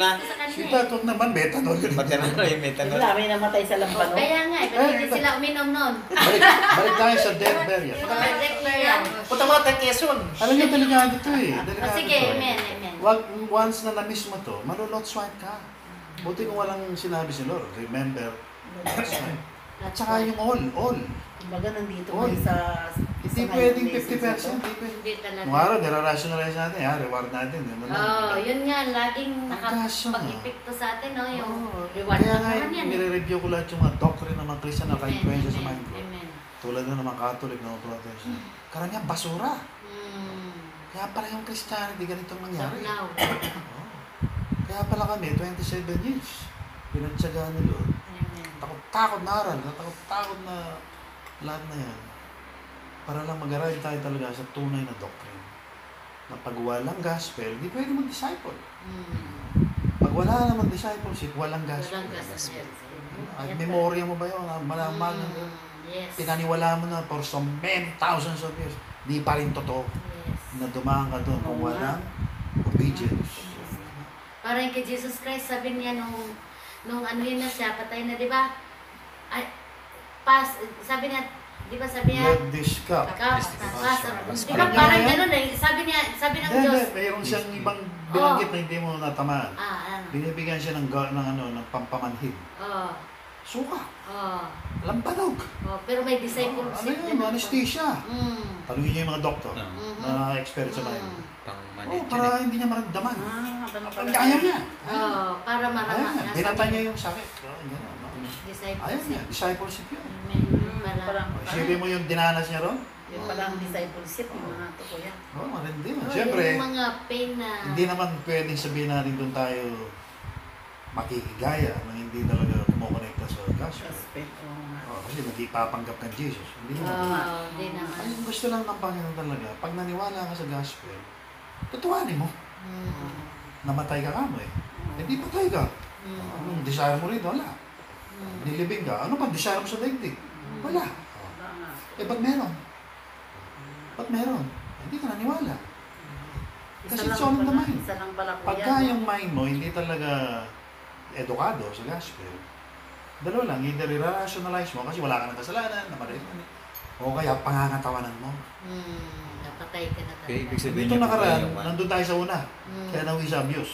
[SPEAKER 1] Si
[SPEAKER 3] eh.
[SPEAKER 1] Tato naman, methanol.
[SPEAKER 2] Maternal yung metanol.
[SPEAKER 4] Wala, may namatay sa
[SPEAKER 3] Oh,
[SPEAKER 4] lampano.
[SPEAKER 3] kaya nga, eh, pero hindi
[SPEAKER 1] Eh,
[SPEAKER 3] sila uminom nun.
[SPEAKER 1] Balik, balik tayo sa death burial.
[SPEAKER 3] Yung mga declare yan.
[SPEAKER 2] Punta mo tayo Quezon.
[SPEAKER 1] Alam niyo, delikado to eh.
[SPEAKER 3] O
[SPEAKER 1] Delikado
[SPEAKER 3] sige,
[SPEAKER 1] to.
[SPEAKER 3] amen, amen.
[SPEAKER 1] Wag, once na na-miss mo to, malulot swipe ka. Buti kung walang sinabi si Lord. Remember, not swipe. At saka yung all, all.
[SPEAKER 4] Kumbaga nandito
[SPEAKER 1] Oy.
[SPEAKER 4] man sa...
[SPEAKER 1] Hindi
[SPEAKER 4] sa
[SPEAKER 1] pwedeng
[SPEAKER 4] ngayon,
[SPEAKER 1] fifty percent. Hindi pwedeng.
[SPEAKER 3] Hindi talaga.
[SPEAKER 1] Nung araw, nire-rationalize natin, ha? Reward natin. Yun lang.
[SPEAKER 3] Oh, yun nga, laging
[SPEAKER 1] Kaso nga.
[SPEAKER 3] nakapag-epekto sa atin, no? Yung
[SPEAKER 1] Oo.
[SPEAKER 3] reward
[SPEAKER 1] Kaya
[SPEAKER 3] na
[SPEAKER 1] nga,
[SPEAKER 3] naman yan. eh.
[SPEAKER 1] nire-review ko lahat yung mga doctrine ng mga Christian na
[SPEAKER 3] Amen,
[SPEAKER 1] ka-influensya sa
[SPEAKER 3] amen,
[SPEAKER 1] mind ko.
[SPEAKER 3] amen.
[SPEAKER 1] Tulad na ng mga Catholic na mga Protestant. Karamihan basura.
[SPEAKER 3] Mm.
[SPEAKER 1] Kaya pala yung Christianity ganitong nangyari.
[SPEAKER 3] Now,
[SPEAKER 1] Oo. Kaya pala kami, twenty-seven years. Pinagtsagaan ni Lord.
[SPEAKER 3] amen.
[SPEAKER 1] Takot-takot na aral, takot-takot na lahat na yan. Para lang mag-arrive tayo talaga sa tunay na doctrine. Na pag walang gospel, hindi pwede mag-disciple.
[SPEAKER 3] Mm.
[SPEAKER 1] Pag wala na mag-discipleship, walang gospel.
[SPEAKER 3] Walang gospel.
[SPEAKER 1] At
[SPEAKER 3] Yan
[SPEAKER 1] memorya mo ba yun? Malaman
[SPEAKER 3] Mm,
[SPEAKER 1] mo.
[SPEAKER 3] yes.
[SPEAKER 1] Pinaniwala mo na for so many thousands of years. Di pa rin totoo
[SPEAKER 3] Yes.
[SPEAKER 1] na dumaan ka doon kung walang obedience.
[SPEAKER 3] Parang kay Jesus Christ, sabi niya nung, nung ano yun na siya, patay na, di ba? Ay, pas, sabi niya, di ba sabi niya,
[SPEAKER 1] Let this cup.
[SPEAKER 3] Kapas, tapas, di ba
[SPEAKER 1] Parang
[SPEAKER 3] parang
[SPEAKER 1] yan.
[SPEAKER 3] gano'n eh, sabi niya, sabi ng
[SPEAKER 1] Hindi,
[SPEAKER 3] Diyos,
[SPEAKER 1] hindi. Mayroon siyang ibang binanggit na hindi mo natamaan.
[SPEAKER 3] ah, ano,
[SPEAKER 1] Binibigyan siya ng, ga- ng, ano, ng pampamanhid.
[SPEAKER 3] oh,
[SPEAKER 1] Suka.
[SPEAKER 3] oh,
[SPEAKER 1] Lampanog.
[SPEAKER 3] oh, pero may
[SPEAKER 1] Oh,
[SPEAKER 3] disciple
[SPEAKER 1] ano yun? Anesthesia.
[SPEAKER 3] Mm.
[SPEAKER 1] Tanungin niyo yung mga doktor
[SPEAKER 3] Mhm.
[SPEAKER 1] na expert sa
[SPEAKER 3] Mm.
[SPEAKER 1] Bible.
[SPEAKER 2] Pang
[SPEAKER 1] Oh,
[SPEAKER 2] manage
[SPEAKER 1] para hindi niya maramdaman.
[SPEAKER 4] Ah, ano
[SPEAKER 1] Ang
[SPEAKER 4] pala?
[SPEAKER 1] kaya niya.
[SPEAKER 3] Oh, para
[SPEAKER 1] Ayan,
[SPEAKER 3] marama.
[SPEAKER 1] dinatay niya yung sakit. Oh, yan, ano.
[SPEAKER 3] Disciple.
[SPEAKER 1] Ayan niya, discipleship yun.
[SPEAKER 3] Amen. Para,
[SPEAKER 4] Parang,
[SPEAKER 1] Oh, Isipin mo yung dinanas niya ron?
[SPEAKER 4] yung palang discipleship, yung mga to ko yan.
[SPEAKER 1] Oo, oh, marindi.
[SPEAKER 3] oh,
[SPEAKER 1] Siyempre,
[SPEAKER 3] yung mga pain na,
[SPEAKER 1] hindi naman pwedeng sabihin natin doon tayo makikigaya nang hindi talaga kumokonekta sa gospel.
[SPEAKER 4] Gospel, oo nga.
[SPEAKER 1] Oh, kasi nag-ipapanggap kang Jesus. Hindi naman.
[SPEAKER 3] oh, di naman.
[SPEAKER 1] Ay, gusto lang ng Panginoon talaga, pag naniwala ka sa gospel, tutuwanin mo.
[SPEAKER 3] Mm.
[SPEAKER 1] Namatay ka kamo eh. Hindi patay ka.
[SPEAKER 3] Mm.
[SPEAKER 1] Anong desire mo rin? Wala.
[SPEAKER 3] Mm.
[SPEAKER 1] Nilibing ka. Ano pa desire mo sa daigdig? Wala. Oh.
[SPEAKER 4] Wala nga.
[SPEAKER 1] Eh, ba't meron? Ba't meron? Hindi ka naniwala.
[SPEAKER 4] Isa
[SPEAKER 1] Kasi
[SPEAKER 4] lang
[SPEAKER 1] it's all in the
[SPEAKER 4] pala-
[SPEAKER 1] mind.
[SPEAKER 4] Isa lang pala ko
[SPEAKER 1] Pagka
[SPEAKER 4] yan.
[SPEAKER 1] yung mind mo hindi talaga edukado sa gospel, dalawa lang, either i-rationalize mo kasi wala ka ng kasalanan, namatay ka, o kaya pangangatawanan mo.
[SPEAKER 3] Mm. Napatay ka na talaga.
[SPEAKER 2] Okay, ibig sabihin
[SPEAKER 1] Dito
[SPEAKER 2] niyo po
[SPEAKER 1] nakaraan,
[SPEAKER 2] yung-
[SPEAKER 1] nandun tayo sa una,
[SPEAKER 3] Mm.
[SPEAKER 1] kaya nawi sa abuse.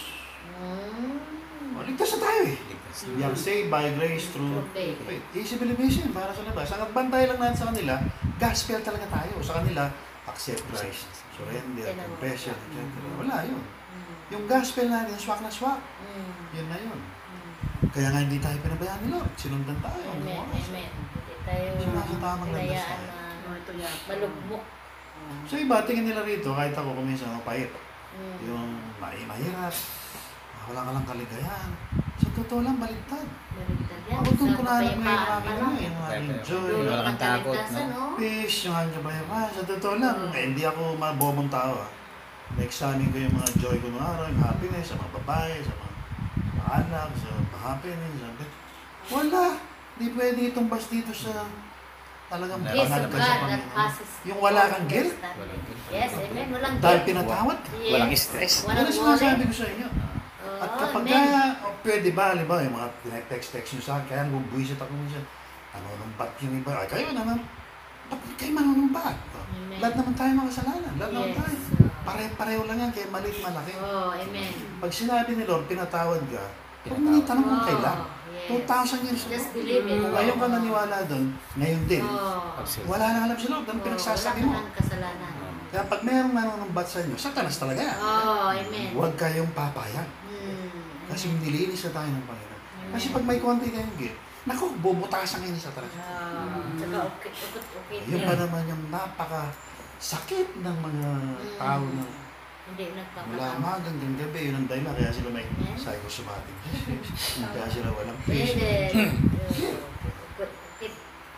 [SPEAKER 3] Mm.
[SPEAKER 1] O, ligtas na tayo eh.
[SPEAKER 2] Ligtas.
[SPEAKER 1] We are saved by grace through
[SPEAKER 3] Faith.
[SPEAKER 1] faith. Easy believation para sa labas. Ang bantay lang natin sa kanila, gospel talaga tayo. Sa kanila, accept Christ, surrender, confession, et cetera. Wala yun.
[SPEAKER 3] Mm.
[SPEAKER 1] Yung gospel natin, swak na swak.
[SPEAKER 3] Mm.
[SPEAKER 1] Yun na yun.
[SPEAKER 3] Mm.
[SPEAKER 1] Kaya nga hindi tayo pinabayaan ni Lord. Sinundan tayo.
[SPEAKER 3] Amen, amen. Hindi tayo
[SPEAKER 1] Sinasatamang
[SPEAKER 3] pinayaan
[SPEAKER 1] landas
[SPEAKER 3] na
[SPEAKER 4] Oh, ito yan.
[SPEAKER 3] malugmok.
[SPEAKER 4] Oo.
[SPEAKER 1] So iba, tingin nila rito, kahit ako kuminsan mapait.
[SPEAKER 3] Mm.
[SPEAKER 1] Yung may mahirap, wala ka lang kaligayahan. Sa totoo lang, baliktad.
[SPEAKER 3] Baligtad yan.
[SPEAKER 1] Ako doon ko
[SPEAKER 3] Sa
[SPEAKER 1] na alam ngayon
[SPEAKER 3] kapayapaan
[SPEAKER 1] ang
[SPEAKER 3] pa
[SPEAKER 1] aking
[SPEAKER 3] lang.
[SPEAKER 1] ano, yung aking
[SPEAKER 2] Kapayapaan.
[SPEAKER 1] joy,
[SPEAKER 3] Dulot
[SPEAKER 2] Wala
[SPEAKER 3] ng
[SPEAKER 2] kang takot,
[SPEAKER 3] kaligtasan,
[SPEAKER 2] no?
[SPEAKER 3] no?
[SPEAKER 1] peace, yung aking kabayaman. Sa totoo lang,
[SPEAKER 3] Oo.
[SPEAKER 1] eh, hindi ako mabobong tao. Ah. Na-examine ko yung mga joy ko noong araw, yung happiness, sa mga babae, sa mga, mga anak, sa mga happiness. Sa... Wala. Hindi pwede itumbas dito sa talagang
[SPEAKER 2] Peace
[SPEAKER 3] Peace
[SPEAKER 1] banal
[SPEAKER 3] of
[SPEAKER 1] ka sa
[SPEAKER 3] God that
[SPEAKER 1] Panginoon.
[SPEAKER 3] passes
[SPEAKER 1] Yung wala kang guilt.
[SPEAKER 2] Walang guilt.
[SPEAKER 3] Yes, amen. Walang
[SPEAKER 1] Dahil
[SPEAKER 3] guilt.
[SPEAKER 1] pinatawad ka.
[SPEAKER 3] Yes.
[SPEAKER 2] Walang stress.
[SPEAKER 1] Ano
[SPEAKER 3] Walang
[SPEAKER 1] sinasabi
[SPEAKER 3] worry.
[SPEAKER 1] ko sa inyo?
[SPEAKER 3] Oo,
[SPEAKER 1] At kapag
[SPEAKER 3] amen.
[SPEAKER 1] ka, o pwede ba, halimbawa, yung mga text-text nyo sa akin, kaya nagbubuisit ako minsan, ano nung ba't yung iba? Ay, kayo naman, ba't kayo manunumbat?
[SPEAKER 3] Amen.
[SPEAKER 1] Lahat naman tayo makasalanan, lahat naman
[SPEAKER 3] Yes.
[SPEAKER 1] tayo. Pare-pareho lang yan, kaya maliit malaki.
[SPEAKER 3] Oh, amen.
[SPEAKER 1] Pag sinabi ni Lord, pinatawad ka, huwag mo itanong kung
[SPEAKER 3] Oh,
[SPEAKER 1] kailan.
[SPEAKER 3] yes.
[SPEAKER 1] two thousand years ago.
[SPEAKER 3] Just believe it.
[SPEAKER 1] Kung ngayon ka naniwala doon, ngayon din,
[SPEAKER 3] Oh.
[SPEAKER 1] wala nang alam si Lord, ang pinagsasabi
[SPEAKER 3] Wala
[SPEAKER 1] mo.
[SPEAKER 3] ka ng kasalanan.
[SPEAKER 1] Kaya pag mayroong manunumbat sa inyo, satanas talaga yan.
[SPEAKER 3] Oh, amen.
[SPEAKER 1] Huwag kayong papayag.
[SPEAKER 3] Mm,
[SPEAKER 1] Kasi
[SPEAKER 3] amen.
[SPEAKER 1] nilinis na tayo ng Panginoon.
[SPEAKER 3] Amen.
[SPEAKER 1] Kasi pag may konti kayong guilt, naku, bubutasan kayo ni Satanas.
[SPEAKER 3] Ah, tsaka okay, okay, okay.
[SPEAKER 1] Yun pa naman yung napaka sakit ng mga tao na
[SPEAKER 3] Hindi
[SPEAKER 1] mula
[SPEAKER 3] nagpapatawad.
[SPEAKER 1] umaga hanggang gabi, yun ang dahilan. Kaya sila may
[SPEAKER 3] Yeah.
[SPEAKER 1] psychosomatic disease. Kaya sila walang peace.
[SPEAKER 3] Pwede. Okay.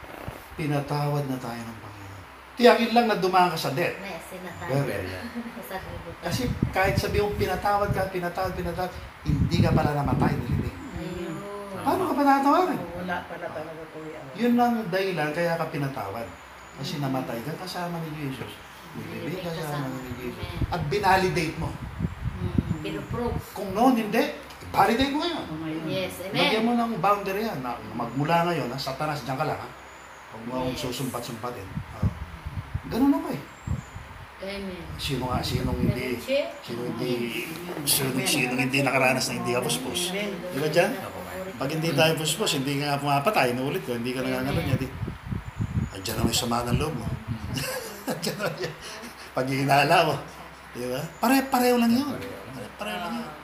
[SPEAKER 1] Pinatawad na tayo ng Panginoon. Tiyakin lang na dumaan ka sa death.
[SPEAKER 3] Na, sinatawad.
[SPEAKER 1] Burial.
[SPEAKER 3] Sa kalibutan.
[SPEAKER 1] Kasi kahit sabi mong pinatawad ka, pinatawad, pinatawad, hindi ka pala namatay, nilibing.
[SPEAKER 3] Ayun.
[SPEAKER 1] Paano ka patatawarin?
[SPEAKER 4] Wala pala talaga kuya.
[SPEAKER 1] Yun lang dahilan kaya ka pinatawad. Kasi namatay ka kasama ni Jesus. Nilibing kasama ni Jesus. At binalidate mo.
[SPEAKER 3] Mm, pinuprove.
[SPEAKER 1] Kung noon hindi, Validate mo ngayon.
[SPEAKER 4] Oh, ngayon.
[SPEAKER 3] Yes,
[SPEAKER 1] Lagyan
[SPEAKER 3] amen.
[SPEAKER 1] mo ng boundary yan. Na, magmula ngayon, ha? Satanas, dyan ka lang. Ha? Huwag mo akong
[SPEAKER 3] Yes.
[SPEAKER 1] susumpat-sumpatin. Oh. Ganun ako eh.
[SPEAKER 3] Amen.
[SPEAKER 1] Sino nga, sinong hindi, sino hindi, sino, sino hindi nakaranas na hindi ka puspos. Di ba dyan? Pag hindi tayo puspos, hindi ka nga pumapatay, inuulit ko, hindi ka nangangalo niya. Di, andyan naman yung sama ng loob mo. Andyan naman yan. Pag hinala mo. Di ba? Pare-pareho lang yun. Pare-pareho lang yun.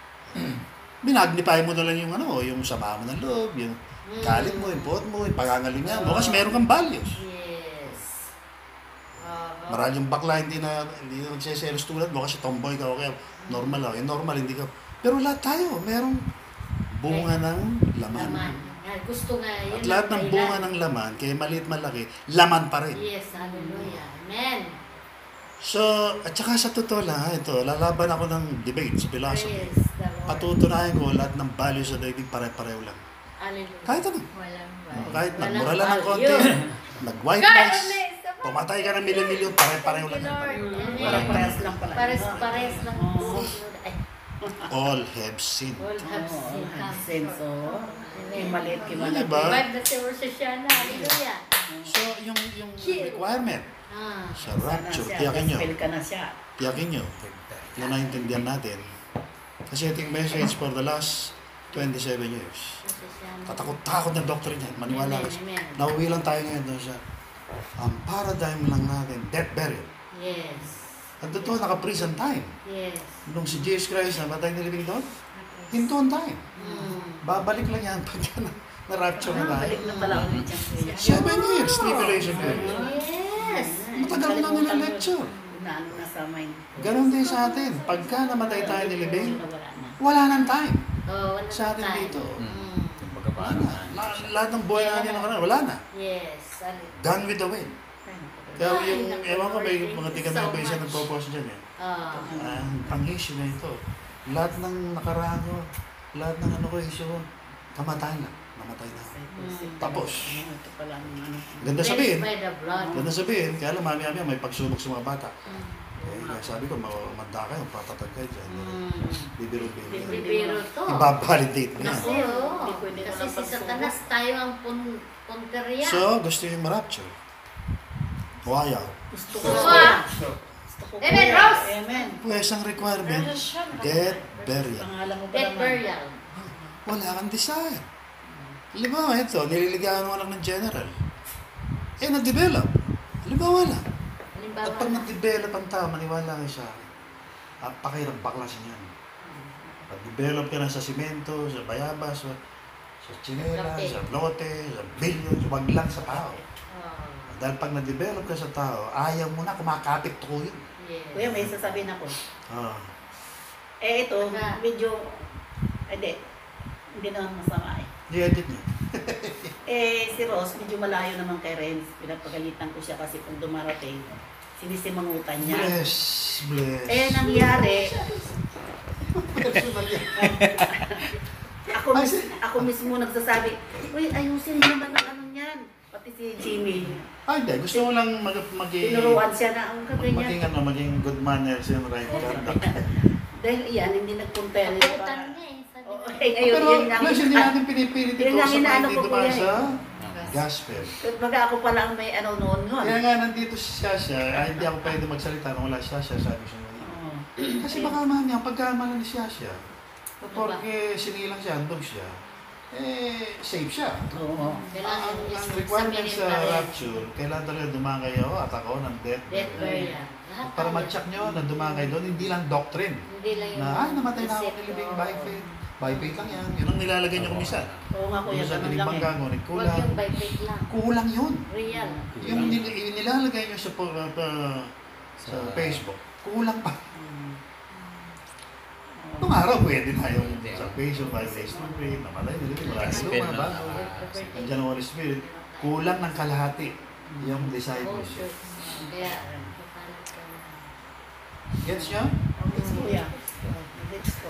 [SPEAKER 1] Binagnify mo na lang yung ano, yung sama mo ng loob, yung galit mo, yung pot mo, yung pagangalingan mo, kasi meron kang values.
[SPEAKER 3] Yes. Uh,
[SPEAKER 1] Marami yung bakla hindi na hindi na nagseselos tulad mo kasi tomboy ka o kaya normal lang. Yung normal hindi ka. Pero lahat tayo, merong bunga ng laman.
[SPEAKER 3] Laman. Yan, gusto nga yun.
[SPEAKER 1] At lahat
[SPEAKER 3] ang
[SPEAKER 1] ng
[SPEAKER 3] dahilan.
[SPEAKER 1] bunga ng laman, kaya maliit malaki, laman pa rin.
[SPEAKER 3] Yes, hallelujah. Amen.
[SPEAKER 1] So, at saka sa totoo lang, ha, ito, lalaban ako ng debate sa philosophy.
[SPEAKER 3] Praise the Lord.
[SPEAKER 1] Patutunayan ko lahat ng values sa daigdig pare-pareho lang.
[SPEAKER 3] Hallelujah.
[SPEAKER 1] Kahit ano.
[SPEAKER 6] Walang
[SPEAKER 1] Kahit
[SPEAKER 3] Walang
[SPEAKER 1] nagmura lang ng konti,
[SPEAKER 3] value.
[SPEAKER 1] nag-white
[SPEAKER 6] God,
[SPEAKER 1] rice,
[SPEAKER 6] amazing.
[SPEAKER 1] pumatay ka ng milyon-milyon, pare-pareho lang. yan.
[SPEAKER 3] Lord.
[SPEAKER 4] Parang
[SPEAKER 3] Amen.
[SPEAKER 4] parehas lang pala.
[SPEAKER 3] Pares, pares lang.
[SPEAKER 4] Oo.
[SPEAKER 3] Ay,
[SPEAKER 1] All have sinned.
[SPEAKER 3] all have
[SPEAKER 4] Oo,
[SPEAKER 3] seen.
[SPEAKER 4] have sense, oh. Yung maliit, yung
[SPEAKER 1] Ano
[SPEAKER 4] malaki.
[SPEAKER 1] ba?
[SPEAKER 3] Revive na si Rosashana. Hallelujah.
[SPEAKER 1] So, yung, yung requirement
[SPEAKER 3] Ah.
[SPEAKER 1] sa
[SPEAKER 4] Sana
[SPEAKER 1] rapture,
[SPEAKER 4] siya,
[SPEAKER 1] tiyakin nyo.
[SPEAKER 4] gospel ka na siya.
[SPEAKER 1] Tiyakin nyo. Yung naintindihan natin. Kasi ito yung message for the last twenty-seven years.
[SPEAKER 3] Rosashana.
[SPEAKER 1] Katakot-takot ng doctrine yan. Maniwala ka.
[SPEAKER 3] Amen, amen.
[SPEAKER 1] Nauwi lang tayo ngayon doon sa ang paradigm lang natin, death burial.
[SPEAKER 3] Yes.
[SPEAKER 1] At totoo, naka-prison time.
[SPEAKER 3] Yes.
[SPEAKER 1] Nung si Jesus Christ namatay na living doon, hinto on time.
[SPEAKER 3] Mm.
[SPEAKER 1] Babalik lang yan pag na- na-rapture na
[SPEAKER 4] Ah,
[SPEAKER 1] tayo.
[SPEAKER 4] balik na pala ulit yan, kuya.
[SPEAKER 1] Seven years, tribulation period.
[SPEAKER 3] Yes.
[SPEAKER 1] Matagal na nila lecture.
[SPEAKER 4] Naano na sa mind.
[SPEAKER 1] Ganon din sa atin. Pagka namatay tayo ni Libing,
[SPEAKER 4] Wala na.
[SPEAKER 1] wala nang time.
[SPEAKER 3] Oh, wala
[SPEAKER 1] Sa atin
[SPEAKER 3] tayo.
[SPEAKER 1] dito.
[SPEAKER 3] Mm.
[SPEAKER 2] Kumbaga
[SPEAKER 1] Wala
[SPEAKER 2] paano
[SPEAKER 1] na. La- lahat ng buhay natin nakaraan, wala na.
[SPEAKER 3] Yes. Ano?
[SPEAKER 1] Gone with the wind. Kaya yung, ewan ko, may mga tiga-nabay siya nagpo-post dyan eh.
[SPEAKER 3] Ah.
[SPEAKER 1] Ang ang issue na ito, lahat ng nakaraan ko, lahat ng ano ko, issue ko, kamatay na. Namatay na. Tapos.
[SPEAKER 4] Ito pala ang ano.
[SPEAKER 1] Ganda sabihin.
[SPEAKER 3] By the blood.
[SPEAKER 1] Ganda sabihin, kaya lang mami-mami may pagsubok sa mga bata.
[SPEAKER 3] Mm.
[SPEAKER 1] Eh, kaya sabi ko, manda kayo, patatag kayo dyan.
[SPEAKER 3] Mm.
[SPEAKER 1] Bibiro-biro.
[SPEAKER 3] Bibiro to.
[SPEAKER 1] Ibabalidate mo yan.
[SPEAKER 3] Kasi oh,
[SPEAKER 4] Hindi pwede
[SPEAKER 3] kasi
[SPEAKER 4] walang
[SPEAKER 3] si
[SPEAKER 4] pagsubok.
[SPEAKER 3] Satanas tayo ang pun punteriya.
[SPEAKER 1] So, gusto yung ma-rapture. O ayaw.
[SPEAKER 4] Gusto ko.
[SPEAKER 3] Gusto ah.
[SPEAKER 4] Gusto ko.
[SPEAKER 3] Amen,
[SPEAKER 4] kuya.
[SPEAKER 3] Rose.
[SPEAKER 4] Amen.
[SPEAKER 1] Pues ang requirement, death, burial.
[SPEAKER 4] Pangalan mo ba
[SPEAKER 3] Death
[SPEAKER 4] naman?
[SPEAKER 3] burial.
[SPEAKER 1] Wala kang desire. Halimbawa, ito, nililigawan mo lang ng general. Eh, na-develop. Halimbawa lang.
[SPEAKER 3] Halimbawa.
[SPEAKER 1] At pag nag-develop ang tao, maniwala kayo sa akin. Ang pakirang baklasin yan. Pag-develop ka na sa simento, sa bayabas, sa, sa chinela,
[SPEAKER 3] Lote.
[SPEAKER 1] sa lote, sa billions, wag lang sa tao.
[SPEAKER 3] Oh,
[SPEAKER 1] Dahil pag na-develop ka sa tao, ayaw mo na, kumakapit to yun.
[SPEAKER 3] yes.
[SPEAKER 4] Kuya, may sasabihin ako.
[SPEAKER 1] Ah.
[SPEAKER 4] Eh, ito,
[SPEAKER 3] Wala.
[SPEAKER 4] medyo, hindi, hindi naman masama eh.
[SPEAKER 1] I-edit niya.
[SPEAKER 4] Eh, si Ross, medyo malayo naman kay Renz. Pinapagalitan ko siya kasi kung dumarating, sinisimangutan niya.
[SPEAKER 1] Bless, bless.
[SPEAKER 4] Eh, nangyari, ako, mis- ako mismo nagsasabi, uy, ayusin mo naman ang ano niyan. Pati si Jimmy.
[SPEAKER 1] Ay, hindi. Gusto ko lang mag maging...
[SPEAKER 4] Tinuruan siya na ang
[SPEAKER 1] mag-
[SPEAKER 4] ganyan.
[SPEAKER 1] maging, ano, maging good manners and right conduct.
[SPEAKER 4] Dahil iyan, hindi nagpunta yan.
[SPEAKER 3] Takutan niya eh. Sabi
[SPEAKER 4] Oo,
[SPEAKER 3] niya.
[SPEAKER 4] eh, ngayon,
[SPEAKER 1] Pero,
[SPEAKER 4] yun lang.
[SPEAKER 1] plus, hindi natin pinipilit
[SPEAKER 4] Yun
[SPEAKER 1] ito
[SPEAKER 4] lang
[SPEAKER 1] sa
[SPEAKER 4] inaano
[SPEAKER 1] mga
[SPEAKER 4] ko,
[SPEAKER 1] dumaan
[SPEAKER 4] kuya,
[SPEAKER 1] sa
[SPEAKER 3] eh.
[SPEAKER 1] gospel.
[SPEAKER 4] Baga ako pala ang may ano noon yun.
[SPEAKER 1] Kaya nga nandito si Shasha, ay hindi ako pwede magsalita kung wala si Shasha, sabi siya.
[SPEAKER 4] Oo.
[SPEAKER 1] Kasi baka mami, ang pagkamalan ni Shasha, porque sinilang siya, andog siya, eh, safe siya.
[SPEAKER 4] Oo.
[SPEAKER 3] Kailangan
[SPEAKER 1] Ang,
[SPEAKER 3] is
[SPEAKER 1] ang requirement
[SPEAKER 3] sabihin
[SPEAKER 1] sa
[SPEAKER 3] pa rin.
[SPEAKER 1] rapture, kailangan talaga dumangay ako at ako ng death.
[SPEAKER 3] Death burial. Lahat
[SPEAKER 1] Para
[SPEAKER 3] tayo.
[SPEAKER 1] ma-check nyo na dumangay doon, hindi lang doctrine.
[SPEAKER 3] Hindi lang yung...
[SPEAKER 1] Na, ay, namatay na ako
[SPEAKER 3] isip,
[SPEAKER 1] ni Libing
[SPEAKER 3] oo.
[SPEAKER 1] by faith. By faith lang yan. Yun ang nilalagay niyo kumisan.
[SPEAKER 4] Oo nga kuya,
[SPEAKER 1] Kung sa
[SPEAKER 4] ganun
[SPEAKER 1] tinig
[SPEAKER 4] lang eh.
[SPEAKER 1] banggango,
[SPEAKER 3] Huwag
[SPEAKER 1] kulang.
[SPEAKER 3] yung by faith lang.
[SPEAKER 1] Kulang yun.
[SPEAKER 3] Real.
[SPEAKER 1] Yung nil- yung nilalagay nyo sa, po- uh, pa- sa Facebook, kulang pa.
[SPEAKER 4] Mm.
[SPEAKER 1] Nung araw, pwede na yung sa Facebook, five days to pray, namatay, nilibig, wala na
[SPEAKER 2] Gospel
[SPEAKER 1] mga
[SPEAKER 2] na.
[SPEAKER 1] bago. Nandiyan ang Holy Spirit. Kulang ng kalahati yung
[SPEAKER 3] Oh,
[SPEAKER 1] discipleship.
[SPEAKER 3] sure. Kaya, papalag ka na.
[SPEAKER 1] Gets nyo?
[SPEAKER 4] Gets ko kuya. Gets ko.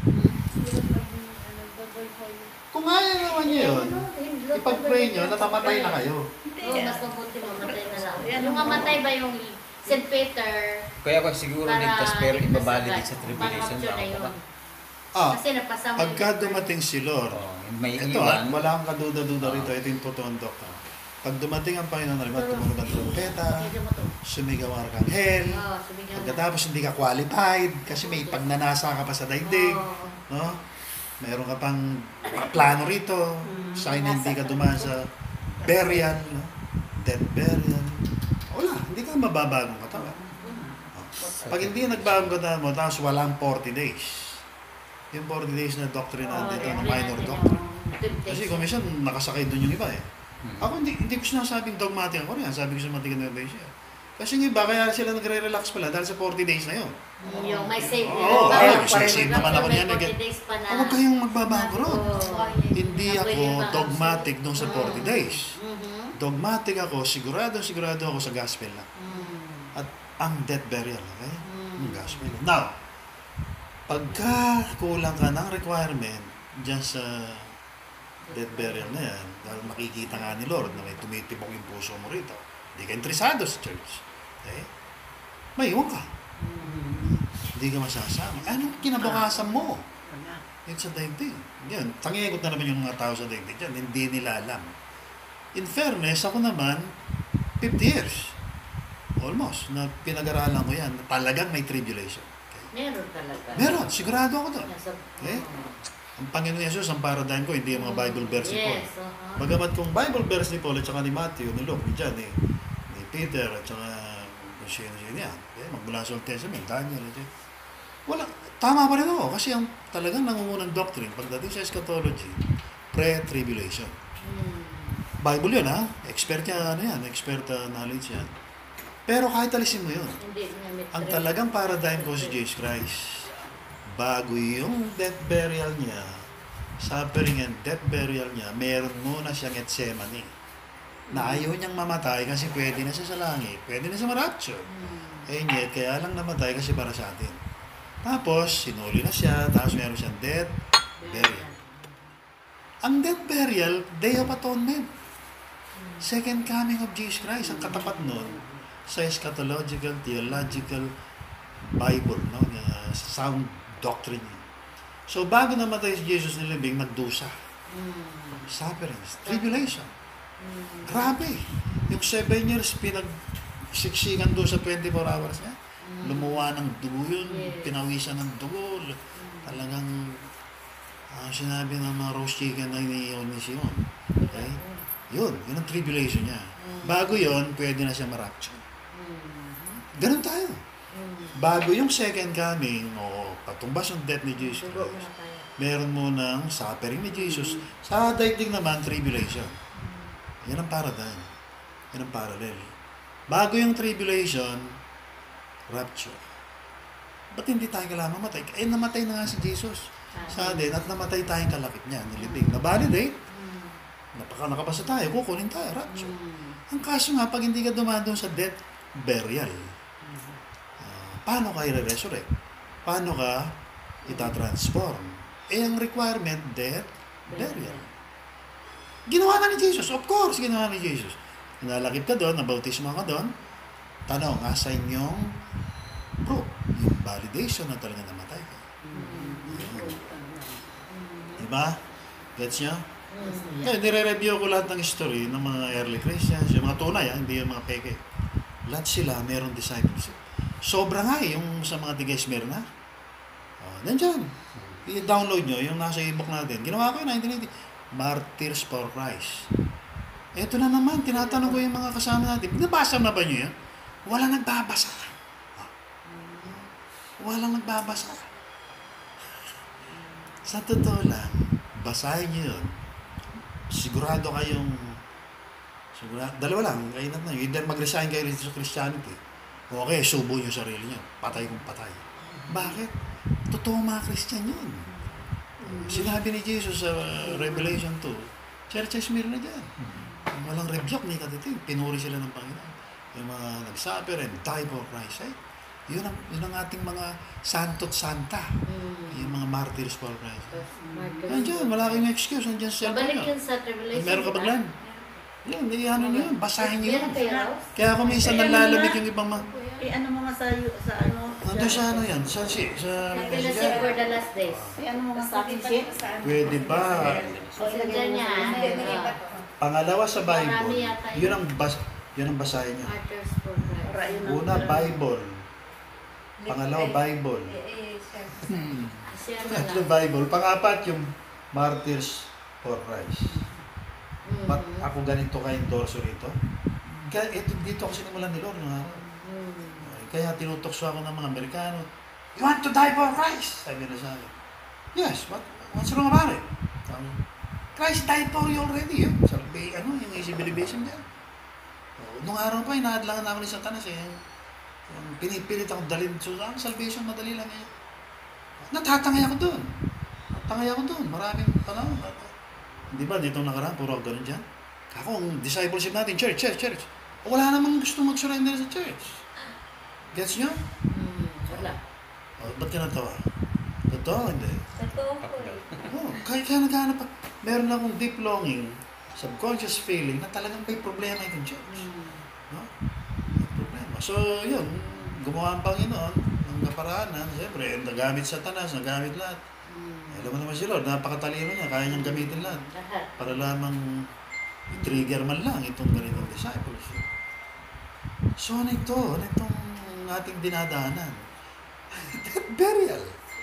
[SPEAKER 1] Kung ayaw naman nyo yun, ipag-pray nyo na mamatay na kayo.
[SPEAKER 3] Oo, mas mabuti mamatay na lang.
[SPEAKER 4] Yan,
[SPEAKER 3] Yung
[SPEAKER 4] oo.
[SPEAKER 3] mamatay ba yung Saint Peter,
[SPEAKER 2] Kaya ako siguro
[SPEAKER 3] para
[SPEAKER 2] ligtas pero
[SPEAKER 3] ligtas
[SPEAKER 2] ibabalidate
[SPEAKER 3] agad.
[SPEAKER 2] sa tribulation
[SPEAKER 3] Pang-rapture
[SPEAKER 2] daw.
[SPEAKER 3] na yun.
[SPEAKER 1] Ah,
[SPEAKER 3] Kasi napasama
[SPEAKER 1] pagka dumating si Lord,
[SPEAKER 2] Oh, may
[SPEAKER 1] ito ah,
[SPEAKER 2] iwan.
[SPEAKER 1] wala kang kaduda-duda
[SPEAKER 2] Oo.
[SPEAKER 1] rito, ito yung totoong doktor. Pag dumating ang Panginoon, halimbawa, tumunog ang trompeta,
[SPEAKER 3] Hindi mo to.
[SPEAKER 1] sumigaw ang arkanghel,
[SPEAKER 3] Oo, sumigaw na.
[SPEAKER 1] pagkatapos hindi ka qualified, kasi may pagnanasa ka pa sa daigdig,
[SPEAKER 3] Oo.
[SPEAKER 1] no? Meron ka pang plano rito, sign na hindi ka dumaan sa burial, no? Death burial. Wala, hindi ka mababagong katawan. Pag hindi nagbagong katawan mo, tapos walang forty days. Yung forty days na doctrine
[SPEAKER 3] Oo,
[SPEAKER 1] natin,
[SPEAKER 3] yan,
[SPEAKER 1] ang minor
[SPEAKER 3] yan,
[SPEAKER 1] doctrine.
[SPEAKER 3] yung temptation.
[SPEAKER 1] Kasi kung minsan, nakasakay doon yung iba eh.
[SPEAKER 2] Hmm.
[SPEAKER 1] Ako hindi, hindi ko sinasabing dogmatic ako rin. Sabi ko sa mga tiga-Nueva Ecija. Kasi yung iba, kaya sila nagre-relax pala dahil sa forty days na yun.
[SPEAKER 3] Yung may save.
[SPEAKER 1] Oo,
[SPEAKER 3] Bawal
[SPEAKER 1] ay,
[SPEAKER 3] pa rin.
[SPEAKER 1] save naman ako
[SPEAKER 3] May
[SPEAKER 1] niyan, eh.
[SPEAKER 3] forty days pa na.
[SPEAKER 1] Huwag kayong magbabago ron.
[SPEAKER 3] Oo.
[SPEAKER 1] Hindi
[SPEAKER 3] Na
[SPEAKER 1] ako
[SPEAKER 3] pwede pa-
[SPEAKER 1] dogmatic nung sa
[SPEAKER 3] Mm.
[SPEAKER 1] forty days.
[SPEAKER 3] Mhm.
[SPEAKER 1] Dogmatic ako, sigurado, sigurado ako sa gospel lang.
[SPEAKER 3] Mm.
[SPEAKER 1] At ang death burial, okay?
[SPEAKER 3] Mm.
[SPEAKER 1] Ang gospel lang. Now, pagka kulang ka ng requirement dyan sa death burial na yan, dahil makikita nga ni Lord na may tumitibok yung puso mo rito, hindi ka interesado sa church. Okay? May iwan ka. Hindi ka masasama. Anong kinabukasan mo? Yan sa daigdig. Yan. Tangigot na naman yung mga tao sa daigdig yan. Hindi nila alam. In fairness, ako naman, fifty years. Almost. Na pinag-aralan ko yan. Na talagang may tribulation. Okay?
[SPEAKER 3] Meron talaga.
[SPEAKER 1] Meron. Sigurado ako doon.
[SPEAKER 3] Nasa,
[SPEAKER 1] Eh?
[SPEAKER 3] oo.
[SPEAKER 1] Ang Panginoon Jesus, ang paradigm ko, hindi yung mga Bible verse ni Paul.
[SPEAKER 3] Yes, oo.
[SPEAKER 1] Bagamat kung Bible verse ni Paul at saka ni Matthew, ni Luke, ni John, ni, ni Peter, at saka kung sino-sino yan. Eh, magmula sa Old Testament, Daniel, at yun. Wala, tama pa rin ako kasi ang talagang nangungunang doctrine pagdating sa eschatology, pre-tribulation.
[SPEAKER 3] Mm.
[SPEAKER 1] Bible yun ha, expert yan, ano yan, expert uh, knowledge yan. Pero kahit alisin mo yun,
[SPEAKER 3] Hindi niya may
[SPEAKER 1] ang
[SPEAKER 3] trip.
[SPEAKER 1] talagang paradigm ko si Jesus Christ, bago yung death burial niya, suffering and death burial niya, meron muna siyang Gethsemane. Na ayaw niyang mamatay kasi pwede na siya sa langit, pwede na siya ma-rapture.
[SPEAKER 3] Mm.
[SPEAKER 1] Eh yet, kaya lang namatay kasi para sa atin. Tapos, sinuli na siya, tapos meron siyang death burial. Ang death burial, Day of Atonement. Second coming of Jesus Christ, ang katapat nun sa eschatological, theological Bible, no? Uh, sound doctrine. So, bago namatay si Jesus nilibing, nagdusa.
[SPEAKER 3] Mm.
[SPEAKER 1] Sufferings, tribulation.
[SPEAKER 3] Mm.
[SPEAKER 1] Grabe. Yung seven years, pinagsiksikan doon sa twenty-four hours niya. Lumuwa ng dugo yun,
[SPEAKER 3] Yes.
[SPEAKER 1] pinawisan ng dugo. Talagang, ah, sinabi ng mga roast chicken na iniiwan ni Simon. Okay? Yun, yun ang tribulation niya. Bago yun, pwede na siya ma-rapture.
[SPEAKER 3] Mm.
[SPEAKER 1] Ganun tayo.
[SPEAKER 3] Mm.
[SPEAKER 1] Bago yung second coming, o patumbas ng death ni Jesus
[SPEAKER 3] Dugo
[SPEAKER 1] Christ,
[SPEAKER 3] na tayo.
[SPEAKER 1] meron mo ng suffering ni Jesus. Sa daigdig naman, tribulation. Yan ang paradigm. Yan ang parallel. Bago yung tribulation, rapture. Ba't hindi tayo kailangan mamatay? Eh, namatay na nga si Jesus sa atin at namatay tayong kalakip niya, nilibing. Na-validate,
[SPEAKER 3] Mm.
[SPEAKER 1] napaka nakabasa tayo, kukunin tayo, rapture.
[SPEAKER 3] Mm.
[SPEAKER 1] Ang kaso nga, pag hindi ka dumaan doon sa death burial, ah, paano ka i-resurrect? Paano ka itatransform? Eh, ang requirement, death burial. Ginawa na ni Jesus. Of course, ginawa ni Jesus. Nalakip ka doon, nabautismo ka doon. Tanong, asan yung proof? Yung validation na talaga namatay ka. Diba? Gets nyo?
[SPEAKER 3] Mm.
[SPEAKER 1] Kaya nire-review ko lahat ng history ng mga early Christians, yung mga tunay, ah, hindi yung mga peke. Lahat sila meron discipleship. Sobra nga eh, yung sa mga tiga-Smyrna. Oh, nandyan. I-download nyo yung nasa e-book natin. Ginawa ko yun, nineteen eighty. Martyrs for Christ. Ito na naman, tinatanong ko yung mga kasama natin. Nabasa na ba nyo yan? Walang nagbabasa. Oh. Walang nagbabasa. Sa totoo lang, basahin nyo yun. Sigurado kayong, sigurado, dalawa lang, kainat na yun. Either mag-resign kayo sa Christianity, o okay, subo yung sarili nyo. Patay kung patay. Bakit? Totoo mga Christian yun. Sinabi ni Jesus sa uh, Revelation two, churches meron na dyan. Walang rebuke ni katiting. Pinuri sila ng Panginoon. Yung mga nag-suffer and die for Christ. Eh? Yun ang, yun ang ating mga santo't santa.
[SPEAKER 3] Mm.
[SPEAKER 1] Yung mga martyrs for Christ.
[SPEAKER 3] Martyrs.
[SPEAKER 1] Nandiyan, wala kayong excuse. Nandiyan sa cellphone
[SPEAKER 3] Babalik
[SPEAKER 1] nyo.
[SPEAKER 3] yun sa tribulation.
[SPEAKER 1] Meron ka ba
[SPEAKER 3] diba?
[SPEAKER 1] glan? Yan, ano nyo yun. Basahin nyo yun.
[SPEAKER 3] Meron kayo, Rose?
[SPEAKER 1] Kaya kung minsan nalalamig yung ibang mga,
[SPEAKER 4] Eh, ano mga sa, sa ano?
[SPEAKER 1] Nandun sa ano yan? Sa si, sa
[SPEAKER 3] Fellowship for the last days.
[SPEAKER 4] Eh, ano mga sa akin siya?
[SPEAKER 1] Pwede ba?
[SPEAKER 3] Pasensya niya, ah.
[SPEAKER 1] Pangalawa sa
[SPEAKER 3] Marami
[SPEAKER 1] Bible,
[SPEAKER 3] yata yun.
[SPEAKER 1] yun ang bas, yun ang basahin niya.
[SPEAKER 3] Martyrs for Christ.
[SPEAKER 4] Para yun ang-
[SPEAKER 1] Una, Bible. Pangalawa, Bible.
[SPEAKER 6] Eh, eh, siya.
[SPEAKER 3] Share na
[SPEAKER 1] Pangatlo,
[SPEAKER 3] lang.
[SPEAKER 1] Bible. Pangapat, yung Martyrs for Christ.
[SPEAKER 3] Mm.
[SPEAKER 1] Ba't ako ganito ka-endorso rito? Kaya ito, dito ako sinimulan ni Lord. No?
[SPEAKER 3] Mm.
[SPEAKER 1] Kaya tinutokso ako ng mga Amerikano. You want to die for Christ? Sabi na sa akin. Yes, what, what's wrong about it? Sabi, Christ died for you already. Yun. Sabi, ano, yung easy believism niya. Oh, nung araw pa, inaadlangan namin ni Satanas eh. Yung pinipilit akong dalhin. So, ang salvation, madali lang eh. Natatangay ako doon. Natatangay ako doon. Maraming panahon. Di ba, dito nakaraan, puro ako ganun dyan. Ako, ang discipleship natin, church, church, church. Wala namang gusto mag-surrender sa church. Gets nyo?
[SPEAKER 3] Mm. Wala.
[SPEAKER 1] Oh, ba't ka natawa? Totoo, hindi.
[SPEAKER 6] Totoo po eh.
[SPEAKER 1] Oh, kaya kaya naghahanap pa. Meron akong deep longing, subconscious feeling na talagang may problema itong church.
[SPEAKER 3] Mm.
[SPEAKER 1] No? May problema. So, yun, gumawa ang Panginoon ng kaparaanan. Siyempre, nagamit Satanas, nagamit lahat.
[SPEAKER 3] Mm.
[SPEAKER 1] Alam mo naman si Lord, napakatalino niya, kaya niyang gamitin lahat.
[SPEAKER 3] Lahat.
[SPEAKER 1] Para lamang i-trigger man lang itong ganitong disciples. So, ano ito? Ano itong ating dinadaanan? Death burial.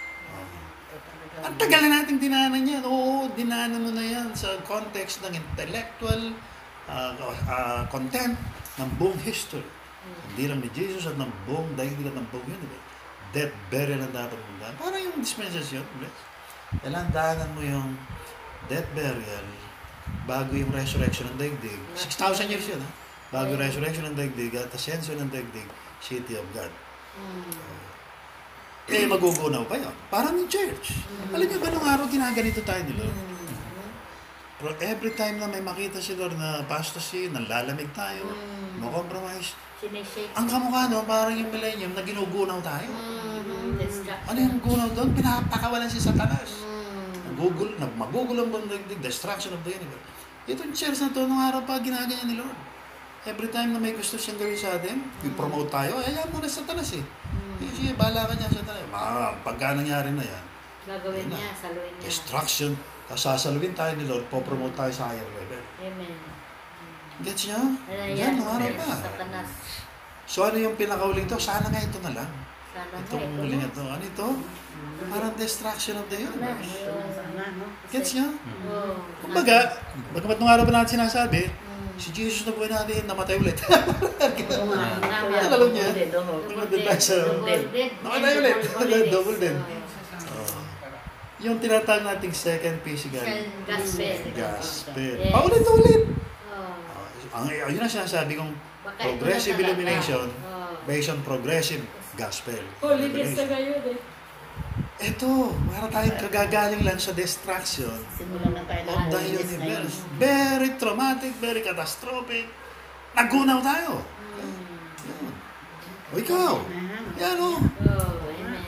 [SPEAKER 1] Oh. Ang tagal na nating dinaanan yan. Oo, dinaanan mo na yan sa context ng intellectual uh, uh, content ng buong history. Hindi lang ni Jesus at ng buong daigdig at ng buong universe. Death burial ang dapat mong daan. Parang yung dispensation. Kailangan daanan mo yung death burial bago yung resurrection ng daigdig. six thousand years yun, ha? Bago yung resurrection ng daigdig at ascension ng daigdig, city of God.
[SPEAKER 3] Mm.
[SPEAKER 1] Eh, magugunaw pa yun. Parang yung church. Alam niyo ba nung araw ginaganito tayo ni Lord? Pero every time na may makita si Lord na apostasy, nalalamig tayo, no compromise,
[SPEAKER 3] Sinishake.
[SPEAKER 1] ang kamukha no, parang yung millennium na ginugunaw tayo.
[SPEAKER 3] Mm. Destruction.
[SPEAKER 1] Ano yung gunaw doon? Pinapakawalan si Satanas.
[SPEAKER 3] Mm.
[SPEAKER 1] Nagugul, nagmagugul ang buong daigdig, destruction of the universe. Itong church na to, nung araw pa, ginaganyan ni Lord. Every time na may gusto siyang gawin sa atin, i-promote tayo, ayaw mo na sa Satanas eh. Eh, sige, bahala ka dyan sa Satanas. Ma, pagka nangyari na yan,
[SPEAKER 3] Gagawin
[SPEAKER 1] Yun na.
[SPEAKER 3] niya, saluin niya.
[SPEAKER 1] destruction, tapos sasaluin tayo ni Lord, po-promote tayo sa higher level.
[SPEAKER 3] Amen.
[SPEAKER 1] Gets niya?
[SPEAKER 3] Ayan,
[SPEAKER 1] Yan, nung araw pa.
[SPEAKER 3] Satanas.
[SPEAKER 1] So ano yung pinakauling to? Sana nga ito na lang.
[SPEAKER 3] Sana nga
[SPEAKER 1] Itong
[SPEAKER 3] ito.
[SPEAKER 1] huling ito. Ano ito? Parang destruction of the universe.
[SPEAKER 4] Sana, no?
[SPEAKER 1] Gets niya?
[SPEAKER 3] Oo.
[SPEAKER 1] Kumbaga, bagamat nung araw pa natin sinasabi,
[SPEAKER 3] Mm.
[SPEAKER 1] si Jesus na buhay natin, namatay ulit.
[SPEAKER 4] Oo nga.
[SPEAKER 3] Tama.
[SPEAKER 1] Alam niya?
[SPEAKER 4] Double dead, oo.
[SPEAKER 3] Double
[SPEAKER 1] Double
[SPEAKER 3] dead.
[SPEAKER 1] dead.
[SPEAKER 3] Double dead.
[SPEAKER 1] Namatay ulit.
[SPEAKER 3] Double dead.
[SPEAKER 1] Double dead.
[SPEAKER 3] Oo.
[SPEAKER 1] Oh. Yung tinatawag nating second physical
[SPEAKER 3] Gospel.
[SPEAKER 1] gospel.
[SPEAKER 3] Yes.
[SPEAKER 1] Paulit-ulit.
[SPEAKER 3] Oo.
[SPEAKER 1] Oh, ang yun ang sinasabi kong
[SPEAKER 3] Baka ito
[SPEAKER 1] progressive
[SPEAKER 3] na talaga.
[SPEAKER 1] illumination
[SPEAKER 3] Oo.
[SPEAKER 1] based on progressive gospel.
[SPEAKER 3] Holiness na ngayon eh.
[SPEAKER 1] Ito, para tayong kagagaling lang sa destruction
[SPEAKER 4] Simulan na tayo
[SPEAKER 1] of
[SPEAKER 4] ng
[SPEAKER 1] the
[SPEAKER 4] holiness na yun.
[SPEAKER 1] universe. Very traumatic, very catastrophic. Nagunaw tayo.
[SPEAKER 3] Mm.
[SPEAKER 1] Yan. O ikaw, yan o.
[SPEAKER 3] Oh, amen.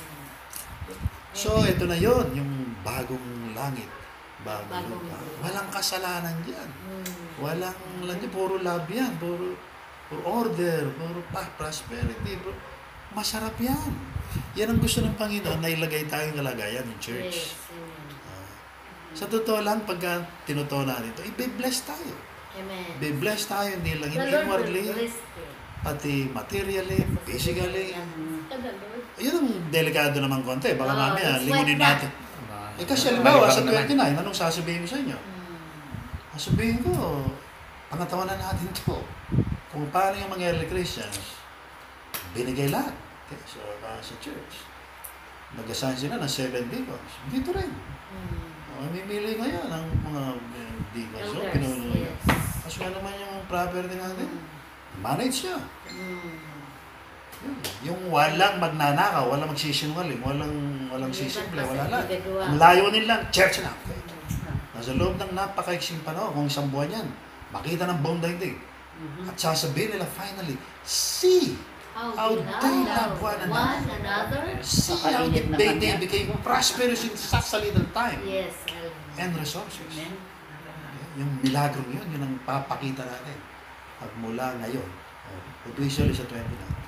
[SPEAKER 1] So, ito na yon yung bagong langit. Bagong
[SPEAKER 3] Bagong
[SPEAKER 1] lupa.
[SPEAKER 3] lupa.
[SPEAKER 1] Walang kasalanan dyan.
[SPEAKER 3] Mm.
[SPEAKER 1] Walang, lang dyan, puro love yan. Puro, puro order, puro pa, prosperity. Puro, masarap yan. Yan ang gusto ng Panginoon na ilagay tayong kalagayan ng church.
[SPEAKER 3] Yes, amen.
[SPEAKER 1] Ah. Sa totoo lang, pagka tinutuo natin ito, i-bless tayo.
[SPEAKER 3] Amen.
[SPEAKER 1] Be-bless tayo, hindi lang
[SPEAKER 3] The Lord will
[SPEAKER 1] inwardly,
[SPEAKER 3] bless you.
[SPEAKER 1] pati materially, physically.
[SPEAKER 3] The Lord.
[SPEAKER 1] Yun ang delikado naman konti. Baka
[SPEAKER 3] Oh,
[SPEAKER 1] mamaya,
[SPEAKER 3] it's
[SPEAKER 1] lingunin
[SPEAKER 3] like that.
[SPEAKER 1] natin. Eh kasi halimbawa, sa twenty-nine, anong sasabihin ko sa inyo?
[SPEAKER 3] Mm.
[SPEAKER 1] Sasabihin ko, pangatawanan natin to. Kung paano yung mga early Christians, binigay lahat. Okay, so, uh, sa church. Nag-assign sila ng seven deacons. Dito rin.
[SPEAKER 3] Mm.
[SPEAKER 1] Uh, mamimili ngayon ang mga uh, deacons. So,
[SPEAKER 3] Elders,
[SPEAKER 1] pinuno niya.
[SPEAKER 3] yes.
[SPEAKER 1] Tapos nga naman yung property natin,
[SPEAKER 3] Mm.
[SPEAKER 1] manage siya.
[SPEAKER 3] Mm.
[SPEAKER 1] Yun. Yung walang magnanakaw, walang magsisinungaling, walang, walang
[SPEAKER 3] Yung
[SPEAKER 1] sisimple,
[SPEAKER 3] iba
[SPEAKER 1] wala
[SPEAKER 3] kasi
[SPEAKER 1] lang.
[SPEAKER 3] individual.
[SPEAKER 1] Ang layunin lang, church na. Nasa loob ng napakaiksing panahon, kung isang buwan yan, makita ng buong daigdig.
[SPEAKER 4] Mhm.
[SPEAKER 1] At sasabihin nila finally, see
[SPEAKER 3] How
[SPEAKER 1] how
[SPEAKER 3] we
[SPEAKER 1] they love
[SPEAKER 3] love
[SPEAKER 1] one
[SPEAKER 3] one
[SPEAKER 1] another.
[SPEAKER 3] another.
[SPEAKER 1] See how
[SPEAKER 4] Napakainit
[SPEAKER 1] they,
[SPEAKER 4] naman
[SPEAKER 1] they
[SPEAKER 4] yan.
[SPEAKER 1] became prosperous in such a little time
[SPEAKER 3] Yes. Amen.
[SPEAKER 1] and resources.
[SPEAKER 4] Amen.
[SPEAKER 1] Yung milagrong yun, yun ang papakita natin. At mula ngayon, oh, usually sa twenty-nine,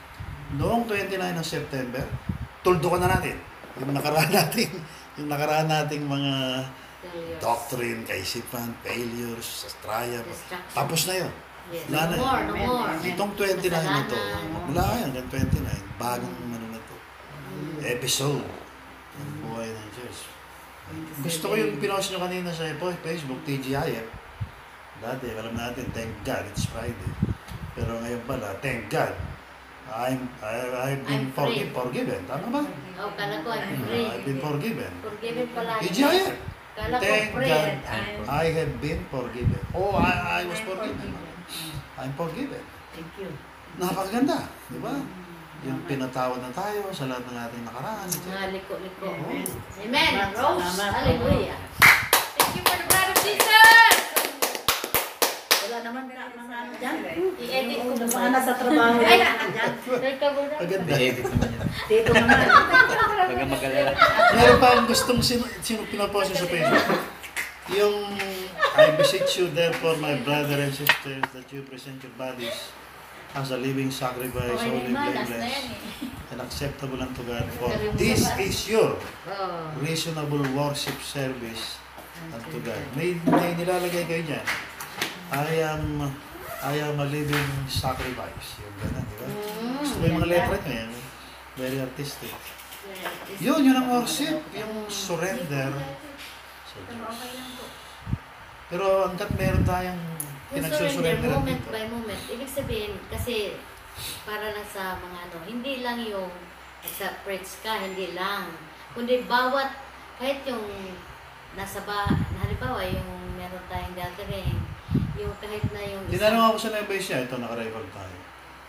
[SPEAKER 1] noong twenty-nine ng September, tuldukan na natin yung nakaraan natin, yung nakaraan nating mga
[SPEAKER 3] Failures.
[SPEAKER 1] doctrine, kaisipan, failures, triumph.
[SPEAKER 3] Destruction.
[SPEAKER 1] Tapos na yun.
[SPEAKER 3] Yes.
[SPEAKER 1] Wala
[SPEAKER 3] No
[SPEAKER 1] na.
[SPEAKER 3] more, no more.
[SPEAKER 1] Itong twenty-nine na to,
[SPEAKER 3] Kasalanan.
[SPEAKER 1] mula yan hanggang twenty-nine, bagong ano na to, episode ng buhay ng Diyos. Gusto ko yung pinost nyo kanina sa Facebook, T G I F. Dati, alam natin, thank God, it's Friday. Pero ngayon pala, thank God, I'm, I, I've been
[SPEAKER 3] I'm free.
[SPEAKER 1] forgive, forgiven. Tama ba?
[SPEAKER 3] Oh, kala ko I'm free.
[SPEAKER 1] I've been forgiven.
[SPEAKER 3] Forgiven pala.
[SPEAKER 1] T G I F.
[SPEAKER 3] Kala ko
[SPEAKER 1] Thank
[SPEAKER 3] free.
[SPEAKER 1] God,
[SPEAKER 3] I'm-
[SPEAKER 1] I have been forgiven. Oh, I, I was forgiven. I'm forgiven.
[SPEAKER 4] Thank you.
[SPEAKER 1] Napakaganda, di ba? Yung pinatawad na tayo sa lahat ng ating nakaraan.
[SPEAKER 3] Mga liko-liko.
[SPEAKER 1] Amen.
[SPEAKER 3] Amen. Rose.
[SPEAKER 4] Salamat.
[SPEAKER 3] Hallelujah.
[SPEAKER 6] Thank you for the blood of Jesus!
[SPEAKER 4] Wala naman ka mga ano dyan.
[SPEAKER 3] I-edit ko
[SPEAKER 4] Yung
[SPEAKER 3] na
[SPEAKER 4] mga nasa trabaho.
[SPEAKER 3] Ay!
[SPEAKER 4] Dyan.
[SPEAKER 3] Teka muna.
[SPEAKER 1] Maganda.
[SPEAKER 2] I-edit naman yan.
[SPEAKER 4] Dito naman.
[SPEAKER 2] Huwag kang mag-alala.
[SPEAKER 1] Meron pa akong gustong sino, sino pinapost niya sa Facebook. Yung, I beseech you therefore, my brother and sisters, that you present your bodies as a living sacrifice,
[SPEAKER 6] Okay
[SPEAKER 1] holy,
[SPEAKER 6] naman, last na
[SPEAKER 1] blameless,
[SPEAKER 6] yan eh.
[SPEAKER 1] and acceptable unto God. For this is your
[SPEAKER 3] Oh.
[SPEAKER 1] reasonable worship service unto God. May, may nilalagay kayo dyan. I am, I am a living sacrifice. Yung gano'n, di ba? Gusto ko yung mga letra nyo yan. Very artistic. Yun, yun ang worship. Yung surrender sa Diyos. Pero hanggat meron tayong
[SPEAKER 3] Yung surrender,
[SPEAKER 1] pinagsusurrender
[SPEAKER 3] moment
[SPEAKER 1] dito.
[SPEAKER 3] by moment. Ibig sabihin, kasi para lang sa mga ano, hindi lang yung sa preach ka, hindi lang. Kundi bawat, kahit yung nasa ba, halimbawa yung meron tayong gathering, yung kahit na yung
[SPEAKER 1] Tinanong ako sa Nueva Ecija, ito naka-record tayo.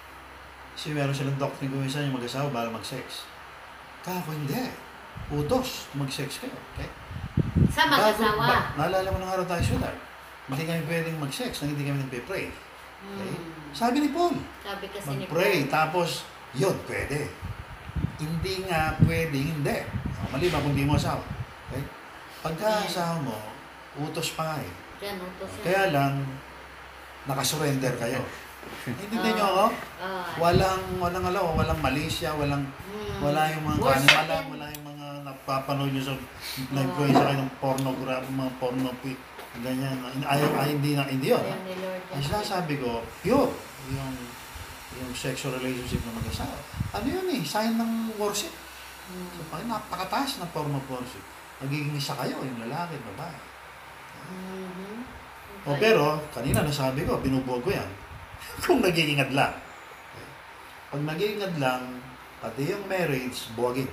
[SPEAKER 1] Kasi meron silang doctrine kung minsan yung mag-asawa bala mag-sex. Kako hindi. Utos, mag-sex kayo. Okay?
[SPEAKER 3] sa mag-asawa.
[SPEAKER 1] Ba- naalala mo nung araw tayo sila. Hindi kami pwedeng mag-sex nang hindi kami nagpe-pray. Okay?
[SPEAKER 3] Hmm.
[SPEAKER 1] Sabi ni Paul,
[SPEAKER 3] Sabi kasi ni
[SPEAKER 1] mag-pray,
[SPEAKER 3] Paul.
[SPEAKER 1] tapos, yun, pwede. Hindi nga pwedeng hindi. Oh, mali ba kung di mo asawa? Okay? Pagka asawa mo, utos pa nga eh.
[SPEAKER 3] Yan, utos yan.
[SPEAKER 1] Kaya lang, nakasurrender kayo. Hindi nyo ako?
[SPEAKER 3] Ah,
[SPEAKER 1] Walang, walang alam, walang Malaysia, walang,
[SPEAKER 3] hmm.
[SPEAKER 1] wala yung mga
[SPEAKER 3] Worship
[SPEAKER 1] kanimalan,
[SPEAKER 3] yan.
[SPEAKER 1] wala yung mga napapanood nyo sa, nag-influence kayo ng pornography, mga porno, ganyan. Ayaw, ay, hindi na, hindi yun.
[SPEAKER 3] Ayaw ni Lord yan.
[SPEAKER 1] Ang sinasabi ko, pure, yung, yung sexual relationship na mag-asawa. Ano yun eh, sign ng worship.
[SPEAKER 3] Hmm.
[SPEAKER 1] So, parang napakataas na form of worship. Nagiging isa kayo, yung lalaki, babae.
[SPEAKER 3] Mhm.
[SPEAKER 1] O pero, kanina nasabi ko, binubuog ko yan. Kung nagiging adlang. Pag nagiging adlang, pati yung marriage, buwagin.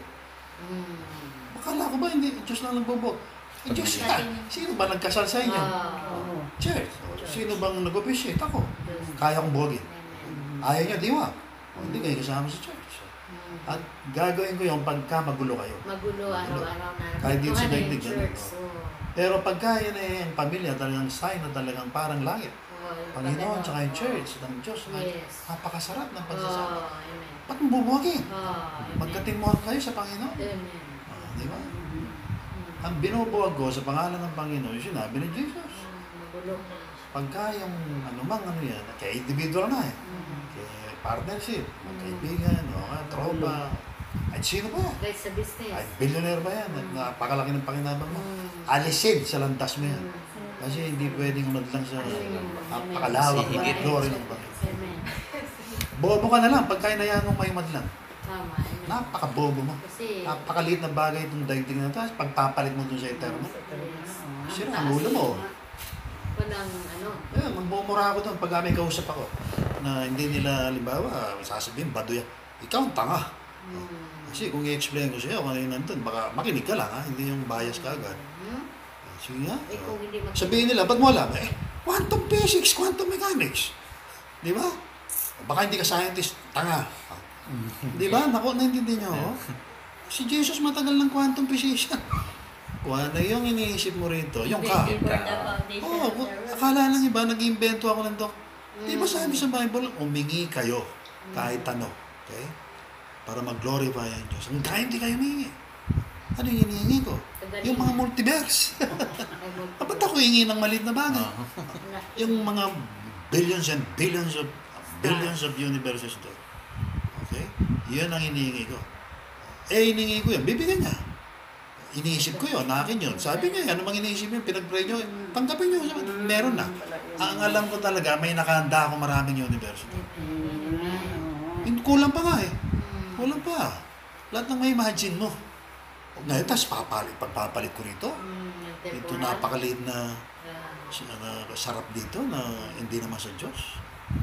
[SPEAKER 3] Hmm.
[SPEAKER 1] Akala ko ba hindi, Diyos lang nagbubuog? Eh, Diyos ka. Sino ba nagkasal sa inyo?
[SPEAKER 3] Ah.
[SPEAKER 4] Oo.
[SPEAKER 1] Church. Sino bang nag-officiate? Ako. Kaya kong buwagin.
[SPEAKER 3] Amen.
[SPEAKER 1] Ayaw niya, diwa. O, hindi kayo kasama sa church.
[SPEAKER 3] Hmm.
[SPEAKER 1] At gagawin ko yung pagka magulo kayo.
[SPEAKER 3] Magulo araw-araw na.
[SPEAKER 1] Kahit dito sa
[SPEAKER 3] Ito nga na
[SPEAKER 1] daigdig,
[SPEAKER 3] yung
[SPEAKER 1] ganun,
[SPEAKER 3] church. Oh.
[SPEAKER 1] Pero pagka yan eh, ang pamilya, talagang sign na talagang parang langit.
[SPEAKER 3] Oh, yung
[SPEAKER 1] Panginoon,
[SPEAKER 3] pag-
[SPEAKER 1] tsaka yung
[SPEAKER 3] oh.
[SPEAKER 1] church, ng Diyos.
[SPEAKER 3] Yes.
[SPEAKER 1] Napakasarap ng pagsasama.
[SPEAKER 3] Oh, amen.
[SPEAKER 1] Ba't mo bubuwagin?
[SPEAKER 3] Oh, amen.
[SPEAKER 1] Magkatimuhan kayo sa Panginoon.
[SPEAKER 3] Amen.
[SPEAKER 1] Ah, di ba?
[SPEAKER 3] Hmm.
[SPEAKER 1] Ang binubuwag ko sa pangalan ng Panginoon, yung sinabi ni Jesus.
[SPEAKER 3] Hmm, Magulo.
[SPEAKER 1] Pagka yung anumang ano yan, kaya individual na eh.
[SPEAKER 3] Hmm.
[SPEAKER 1] Kaya partnership, magkaibigan, o kaya tropa, at sino pa yan?
[SPEAKER 3] Kahit sa business.
[SPEAKER 1] Ay, billionaire ba yan? At
[SPEAKER 3] Mm.
[SPEAKER 1] napakalaki ng pakinabang mo.
[SPEAKER 3] Hmm.
[SPEAKER 1] Alisin sa landas mo yan.
[SPEAKER 3] Hmm.
[SPEAKER 1] Kasi hindi pwedeng madlang sa
[SPEAKER 3] Mm.
[SPEAKER 1] napakalawak na
[SPEAKER 2] Higit.
[SPEAKER 1] glory ng Panginoon.
[SPEAKER 3] Amen.
[SPEAKER 1] Bobo ka na lang pagka inayaan mo may madlang.
[SPEAKER 3] Tama. Amen.
[SPEAKER 1] Napakabobo mo.
[SPEAKER 3] Kasi,
[SPEAKER 1] Napakaliit na bagay itong daigdig na ito. Tapos pagpapalit mo dun sa eterno.
[SPEAKER 3] yes.
[SPEAKER 1] Sira ang ulo mo.
[SPEAKER 3] Walang ano.
[SPEAKER 1] Eh, magmumura ako doon pag may kausap ako na hindi nila, halimbawa, sasabihin, bado yan. Ikaw ang tanga.
[SPEAKER 3] Hmm.
[SPEAKER 1] Kasi kung i-explain ko sa'yo kung ano yun nandun, baka makinig ka lang ha, hindi yung bias ka agad.
[SPEAKER 3] Hmm?
[SPEAKER 1] Sige nga.
[SPEAKER 3] Eh, kung hindi mag-
[SPEAKER 1] Sabihin nila, ba't mo alam? Eh, quantum physics, quantum mechanics. Di ba? Baka hindi ka scientist, tanga. Di ba? Naku, naintindihan niyo ako? Si Jesus matagal ng quantum physician. Kung ano yung iniisip mo rito, yung ka.
[SPEAKER 6] Thank you for the foundation
[SPEAKER 1] Oo,
[SPEAKER 6] of the world.
[SPEAKER 1] akala lang iba, nag-invento ako ng dok. Di ba
[SPEAKER 3] Mm.
[SPEAKER 1] sabi sa Bible, umingi kayo kahit ano. Okay? Para mag-glorify ang Diyos. Ang kahit hindi kayo humingi. Ano yung hinihingi ko?
[SPEAKER 3] Kagaling.
[SPEAKER 1] Yung mga multiverse.
[SPEAKER 3] Ay, mag-
[SPEAKER 1] Ba't ako hingi ng maliit na bagay?
[SPEAKER 3] na-
[SPEAKER 1] Yung mga billions and billions of billions of universes to. Okay? Yun ang hinihingi ko. Eh, hinihingi ko yan, bibigyan niya. Iniisip ko yun, akin yun. Sabi niya, ano mang iniisip niyo, pinag-pray niyo, tanggapin niyo. Sabi, meron na. Ang alam ko talaga, may nakahanda ako maraming university. Hindi, kulang pa nga eh. Kulang pa. Lahat ng may imagine mo. Ngayon, tapos papalit, pagpapalit ko rito. Ito napakaliit na, na sarap dito na hindi naman sa Diyos.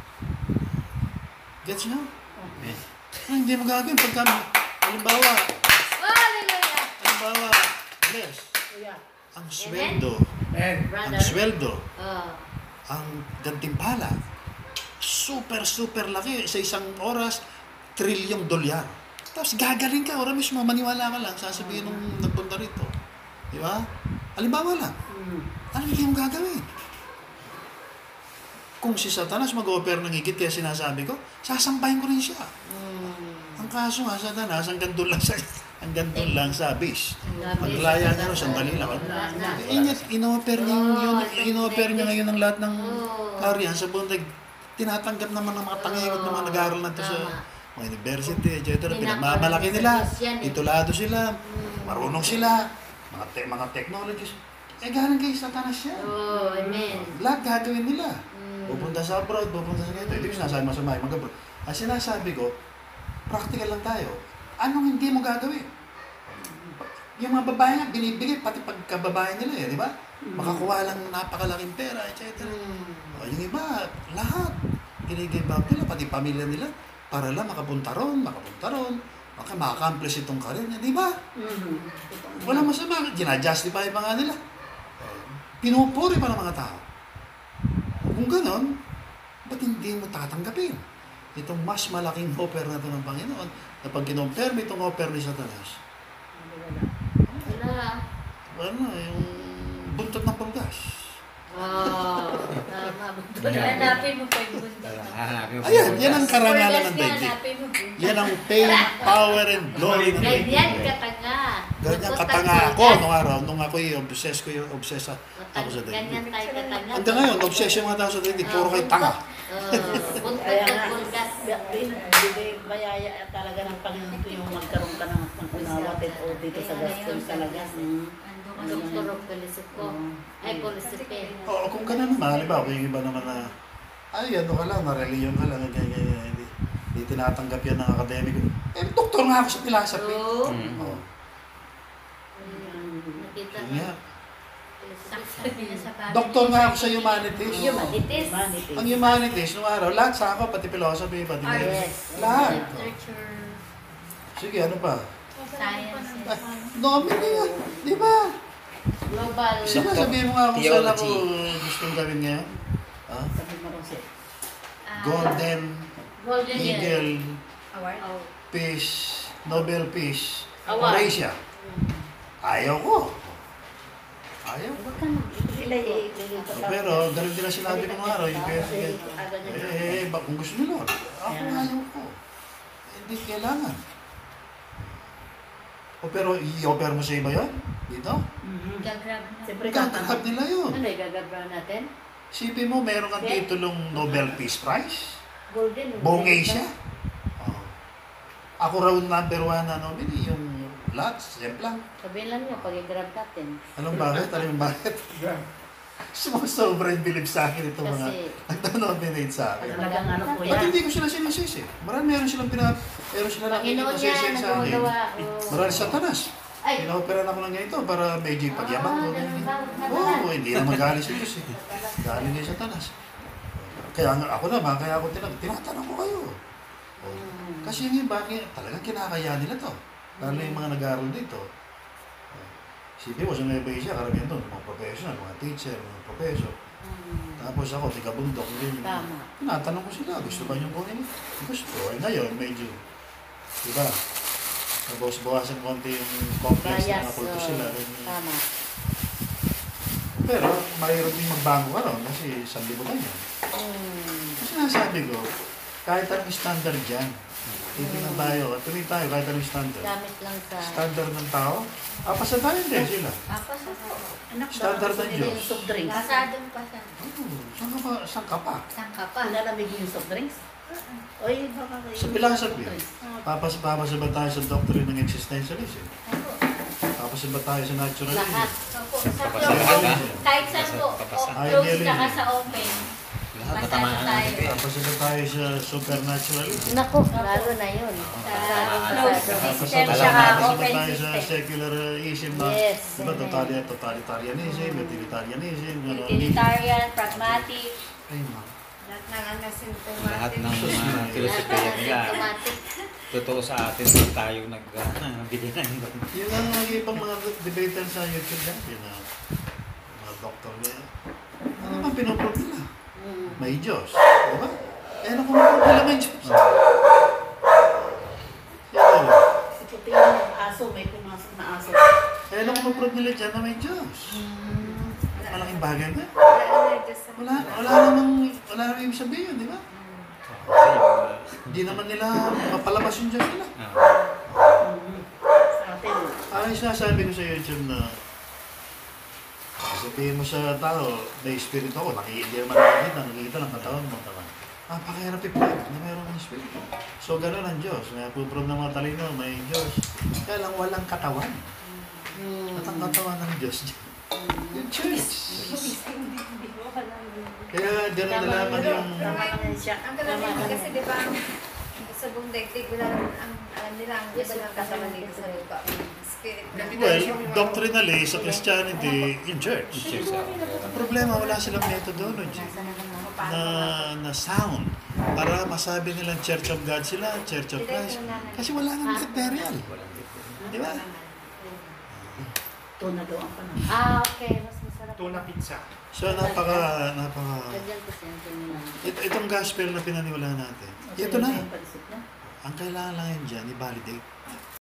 [SPEAKER 1] Gets niyo? Ah, hindi mo gagawin pagka, halimbawa,
[SPEAKER 3] Hallelujah!
[SPEAKER 1] halimbawa, yes,
[SPEAKER 4] Kuya.
[SPEAKER 1] ang sweldo,
[SPEAKER 5] And,
[SPEAKER 1] ang
[SPEAKER 3] Brother?
[SPEAKER 1] sweldo,
[SPEAKER 3] Oh.
[SPEAKER 1] ang gantimpala, super, super laki. Sa isang oras, trilyong dolyar. Tapos gagaling ka, ora mismo, maniwala ka lang, sasabihin nung nagpunta rito. Di ba? Halimbawa lang, ano hindi mo gagawin? Kung si Satanas mag-offer ng higit, kaya sinasabi ko, sasampahin ko rin siya. Ang kaso nga, Satanas, ang gandun lang sa, ang gandun lang sa base. Maglaya niya rin, sandali lang. Eh, niya, in-offer niya yun, in-offer niya ngayon ang lahat ng karyan sa bundag. Tinatanggap naman ng mga tangingot ng mga nag-aaral na to sa mga university, et cetera. Pinagmamalaki nila, titulado sila, marunong sila, mga te- mga technologies. Eh, galing kay Satanas yan.
[SPEAKER 3] Oh, amen.
[SPEAKER 1] Lahat gagawin nila. Pupunta sa abroad, pupunta sa ganito. Hindi ko sinasabi masama yung mag-abroad. Ang sinasabi ko, practical lang tayo. Anong hindi mo gagawin? Yung mga babae nga, binibigay, pati pagkababae nila eh, di ba? Makakuha lang napakalaking pera, et cetera. O, yung iba, lahat. Ginigay nila, pati pamilya nila, para lang makapunta ron, makapunta ron, maka maka-accomplish itong karir niya, di ba? Walang masama, ginajustify pa nga nila. Pinupuri pa ng mga tao. Kung ganon, ba't hindi mo tatanggapin? Itong mas malaking offer na ito ng Panginoon, na pag kinompare mo itong offer ni Satanas,
[SPEAKER 3] Wala.
[SPEAKER 1] ano, yung buntot ng panggas.
[SPEAKER 3] Oh, tama.
[SPEAKER 6] Hanapin mo pa yung bundok.
[SPEAKER 2] Hanapin mo.
[SPEAKER 1] Ayan, yan ang karangalan ng
[SPEAKER 6] Forecast
[SPEAKER 1] daigdig.
[SPEAKER 6] nga, hanapin mo bundok.
[SPEAKER 1] Yan ang fame, power, and glory ng
[SPEAKER 3] Ganyan
[SPEAKER 1] daigdig.
[SPEAKER 3] katanga.
[SPEAKER 1] Ganyan katanga ako nung araw, nung ako yung obsess ko yung obsess ako sa
[SPEAKER 3] Ganyan
[SPEAKER 1] daigdig.
[SPEAKER 3] tayo katanga.
[SPEAKER 1] Hanggang ngayon, obsess yung mga tao sa daigdig, puro kayo tanga.
[SPEAKER 3] Oh, buntot
[SPEAKER 4] Kaya
[SPEAKER 3] at
[SPEAKER 4] nga,
[SPEAKER 3] bulgas.
[SPEAKER 4] bibigay bayaya talaga ng Panginoon ko yung magkaroon ka ng pangkunawat o dito sa Gaston talaga. Mm.
[SPEAKER 3] Doktor of Polisipo. Ay, Polisipe.
[SPEAKER 1] Oo, kung gano'n naman, halimbawa, kung yung iba naman na, ay, ano ka lang, na-reliyon ka lang, ganyan, ganyan, hindi, hindi tinatanggap yan ng akademiko. Eh, doktor nga ako sa philosophy.
[SPEAKER 3] Oo.
[SPEAKER 2] Mm.
[SPEAKER 1] Oo.
[SPEAKER 3] Nakita
[SPEAKER 1] Yun
[SPEAKER 3] mo.
[SPEAKER 1] nga.
[SPEAKER 6] Sabi niya sa pamilya.
[SPEAKER 1] Doktor nga ako sa humanities.
[SPEAKER 3] Humanities.
[SPEAKER 4] Humanities.
[SPEAKER 1] Ang humanities, nung araw, lahat sa ako, pati philosophy, pati
[SPEAKER 6] Arts.
[SPEAKER 1] medicine. Lahat.
[SPEAKER 6] Literature.
[SPEAKER 1] Sige, ano pa?
[SPEAKER 6] Science.
[SPEAKER 1] Ah, Nobel yan. Di ba?
[SPEAKER 3] Global.
[SPEAKER 1] Sige, sabihin mo nga kung saan ako
[SPEAKER 2] Theology.
[SPEAKER 1] gustong gawin ngayon. Ha?
[SPEAKER 4] Sabi mo rin siya.
[SPEAKER 6] Ah,
[SPEAKER 1] Golden
[SPEAKER 3] Golden
[SPEAKER 1] Eagle
[SPEAKER 6] Award.
[SPEAKER 3] Oh.
[SPEAKER 1] Peace, Nobel Peace,
[SPEAKER 3] Award.
[SPEAKER 1] Malaysia. Ayaw ko. Ayaw ko.
[SPEAKER 3] Huwag ka na.
[SPEAKER 4] Ilay, ilay ko.
[SPEAKER 1] Pero, ganun din ang sinabi ko ng araw, yung kaya sige, eh, ba, kung gusto nyo, Lord, ako ayaw ko. Hindi kailangan. O pero, i-offer mo sa iba yun? Dito?
[SPEAKER 6] Gagrab na.
[SPEAKER 4] Siyempre,
[SPEAKER 1] Gagahab nila yun.
[SPEAKER 3] Ano yung gagabra natin?
[SPEAKER 1] Sipin mo, meron kang titulong Nobel Peace Prize.
[SPEAKER 3] Golden.
[SPEAKER 1] Buong Asia. Oh. Ako raw number one na Nobel, yung lahat, simple lang.
[SPEAKER 3] Sabihin lang niyo, pag i-grab natin.
[SPEAKER 1] Anong bakit? Alam mo bakit? Sumasobra yung bilib sa akin itong mga
[SPEAKER 3] Kasi,
[SPEAKER 1] nagno-nominate sa akin.
[SPEAKER 4] talagang ano po
[SPEAKER 1] Ba't
[SPEAKER 4] yan.
[SPEAKER 1] hindi ko sila sinisisi? Marami meron silang pinap... Meron sila lang
[SPEAKER 3] Panginoon
[SPEAKER 1] nasisi
[SPEAKER 3] yan,
[SPEAKER 1] sa akin.
[SPEAKER 3] nagmagawa. Oh.
[SPEAKER 1] Marami sa tanas.
[SPEAKER 3] Ay!
[SPEAKER 1] Pinaoperan ako ng ganito para medyo pagyabang ko.
[SPEAKER 3] Ah, ganun ba?
[SPEAKER 1] Oo, hindi naman galing sa Diyos eh. Galing din sa tanas. Kaya nga ako naman, kaya ako tinag tinatanong ko kayo. Oh. Kasi yung iba, kaya- talagang kinakaya nila to. Lalo yung mga nag-aaral dito. Oh. Sipin mo, sa Nueva Ecija, karamihan doon, mga professional, mga teacher, mga professor. Tapos ako, tiga bundok, yun.
[SPEAKER 3] Tama.
[SPEAKER 1] Tinatanong ko sila, gusto ba niyong kunin? Gusto. Ay ngayon, medyo, di ba? Nabawas-bawasan konti yung complex na
[SPEAKER 3] Bias.
[SPEAKER 1] mga kulto
[SPEAKER 3] oh.
[SPEAKER 1] sila.
[SPEAKER 3] Tama.
[SPEAKER 1] Pero, mayroon din magbago ka ron kasi isang libo ka yan.
[SPEAKER 3] Mm.
[SPEAKER 1] Kasi nasabi ko, kahit anong standard dyan, titingnan tayo, at tuloy tayo kahit anong standard.
[SPEAKER 3] Gamit lang sa...
[SPEAKER 1] Standard ng tao, apasadahin din sila.
[SPEAKER 6] Apa sa
[SPEAKER 4] Anak,
[SPEAKER 1] Standard
[SPEAKER 4] baka
[SPEAKER 1] ng
[SPEAKER 4] gusto nila
[SPEAKER 1] Diyos.
[SPEAKER 4] yung soft drinks.
[SPEAKER 6] Kasadong pa sa
[SPEAKER 1] Oo, saan ka pa? Saan ka pa?
[SPEAKER 6] sangka pa.
[SPEAKER 4] Pinalamig yung soft drinks. Oy, baka kayo.
[SPEAKER 1] Sa philosophy, papas papasaba tayo sa doctrine ng existentialism. Papasaba tayo sa naturalism.
[SPEAKER 3] Lahat.
[SPEAKER 6] Opo, sa
[SPEAKER 2] Papasa
[SPEAKER 6] close,
[SPEAKER 2] lahat, ha?
[SPEAKER 6] kahit saan po,
[SPEAKER 2] Papasa.
[SPEAKER 6] o-
[SPEAKER 1] Ay,
[SPEAKER 6] close
[SPEAKER 1] really?
[SPEAKER 6] tsaka sa open.
[SPEAKER 2] Lahat
[SPEAKER 6] Basta
[SPEAKER 2] matamaan
[SPEAKER 6] tayo.
[SPEAKER 2] natin.
[SPEAKER 1] Papasaba tayo sa supernaturalism.
[SPEAKER 3] Naku, lalo na yun.
[SPEAKER 6] Sa
[SPEAKER 3] Masyadong
[SPEAKER 6] closed
[SPEAKER 3] pasado.
[SPEAKER 6] system
[SPEAKER 1] Papasaba
[SPEAKER 6] tsaka
[SPEAKER 1] papasaba
[SPEAKER 6] open
[SPEAKER 1] tayo sa
[SPEAKER 6] system.
[SPEAKER 1] secularism na,
[SPEAKER 3] Yes.
[SPEAKER 1] diba, totali- totalitarianism, utilitarianism, gano'n.
[SPEAKER 6] Utilitarian, pragmatic.
[SPEAKER 1] Ay, ma.
[SPEAKER 7] Lahat ng ano, symptomatic.
[SPEAKER 2] Lahat ng mga
[SPEAKER 3] Lahat
[SPEAKER 2] filosofiya
[SPEAKER 3] na
[SPEAKER 2] nila,
[SPEAKER 3] symptomatic.
[SPEAKER 2] totoo sa atin kung tayo nagbili ng
[SPEAKER 1] Yun ang mga ibang mga debater sa YouTube dati na mga doktor niya. Ano ba pinoprove nila?
[SPEAKER 3] Mm.
[SPEAKER 1] May Diyos. Di ba? Eh, ano kung pinoprove nila may Diyos? Yan.
[SPEAKER 4] Ito tingnan yung aso, may pumasok na aso.
[SPEAKER 1] Eh, ano kung pinoprove nila dyan na may Diyos? Malaking bagay na.
[SPEAKER 7] Wala na, Diyos sa
[SPEAKER 1] Wala, wala namang, wala namang ibig sabihin, di ba? Hindi naman nila mapalabas yung Diyos nila.
[SPEAKER 4] Mhm. Sa atin.
[SPEAKER 1] Parang yung sinasabi ko sa YouTube na sabihin mo sa tao, may espiritu ako, nakikita hindi naman nakikita, nakikita lang katawan mo. Ah, pakahirap i-prove na mayroon ng espiritu. So, gano'n ang Diyos. May puprove ng mga talino, may Diyos. Kaya lang walang katawan.
[SPEAKER 3] Mm.
[SPEAKER 1] At ang katawan ng Diyos, yung church. Kaya gano'n na lamang yung...
[SPEAKER 4] Tama lang siya.
[SPEAKER 7] Ang gano'n din kasi, di ba, sa buong daigdig, wala naman ang alam nila, ang iba lang kasama dito sa lupa. Spirit na.
[SPEAKER 1] Well, doctrinally, sa Christianity, in church.
[SPEAKER 2] Cheers, ah.
[SPEAKER 1] Ang problema, wala silang methodology na, na sound para masabi nilang Church of God sila, Church of Christ. Kasi wala nang death burial. Di ba?
[SPEAKER 4] Ito na daw ang panahon.
[SPEAKER 3] Ah, okay. Mas masarap.
[SPEAKER 5] Tuna pizza.
[SPEAKER 1] So, napaka, napaka...
[SPEAKER 3] Lagyan ko siya ng
[SPEAKER 1] It, itong gospel na pinaniwalaan natin, ito na.
[SPEAKER 4] Yung pansip na.
[SPEAKER 1] Ang kailangan lang yan dyan, i-validate.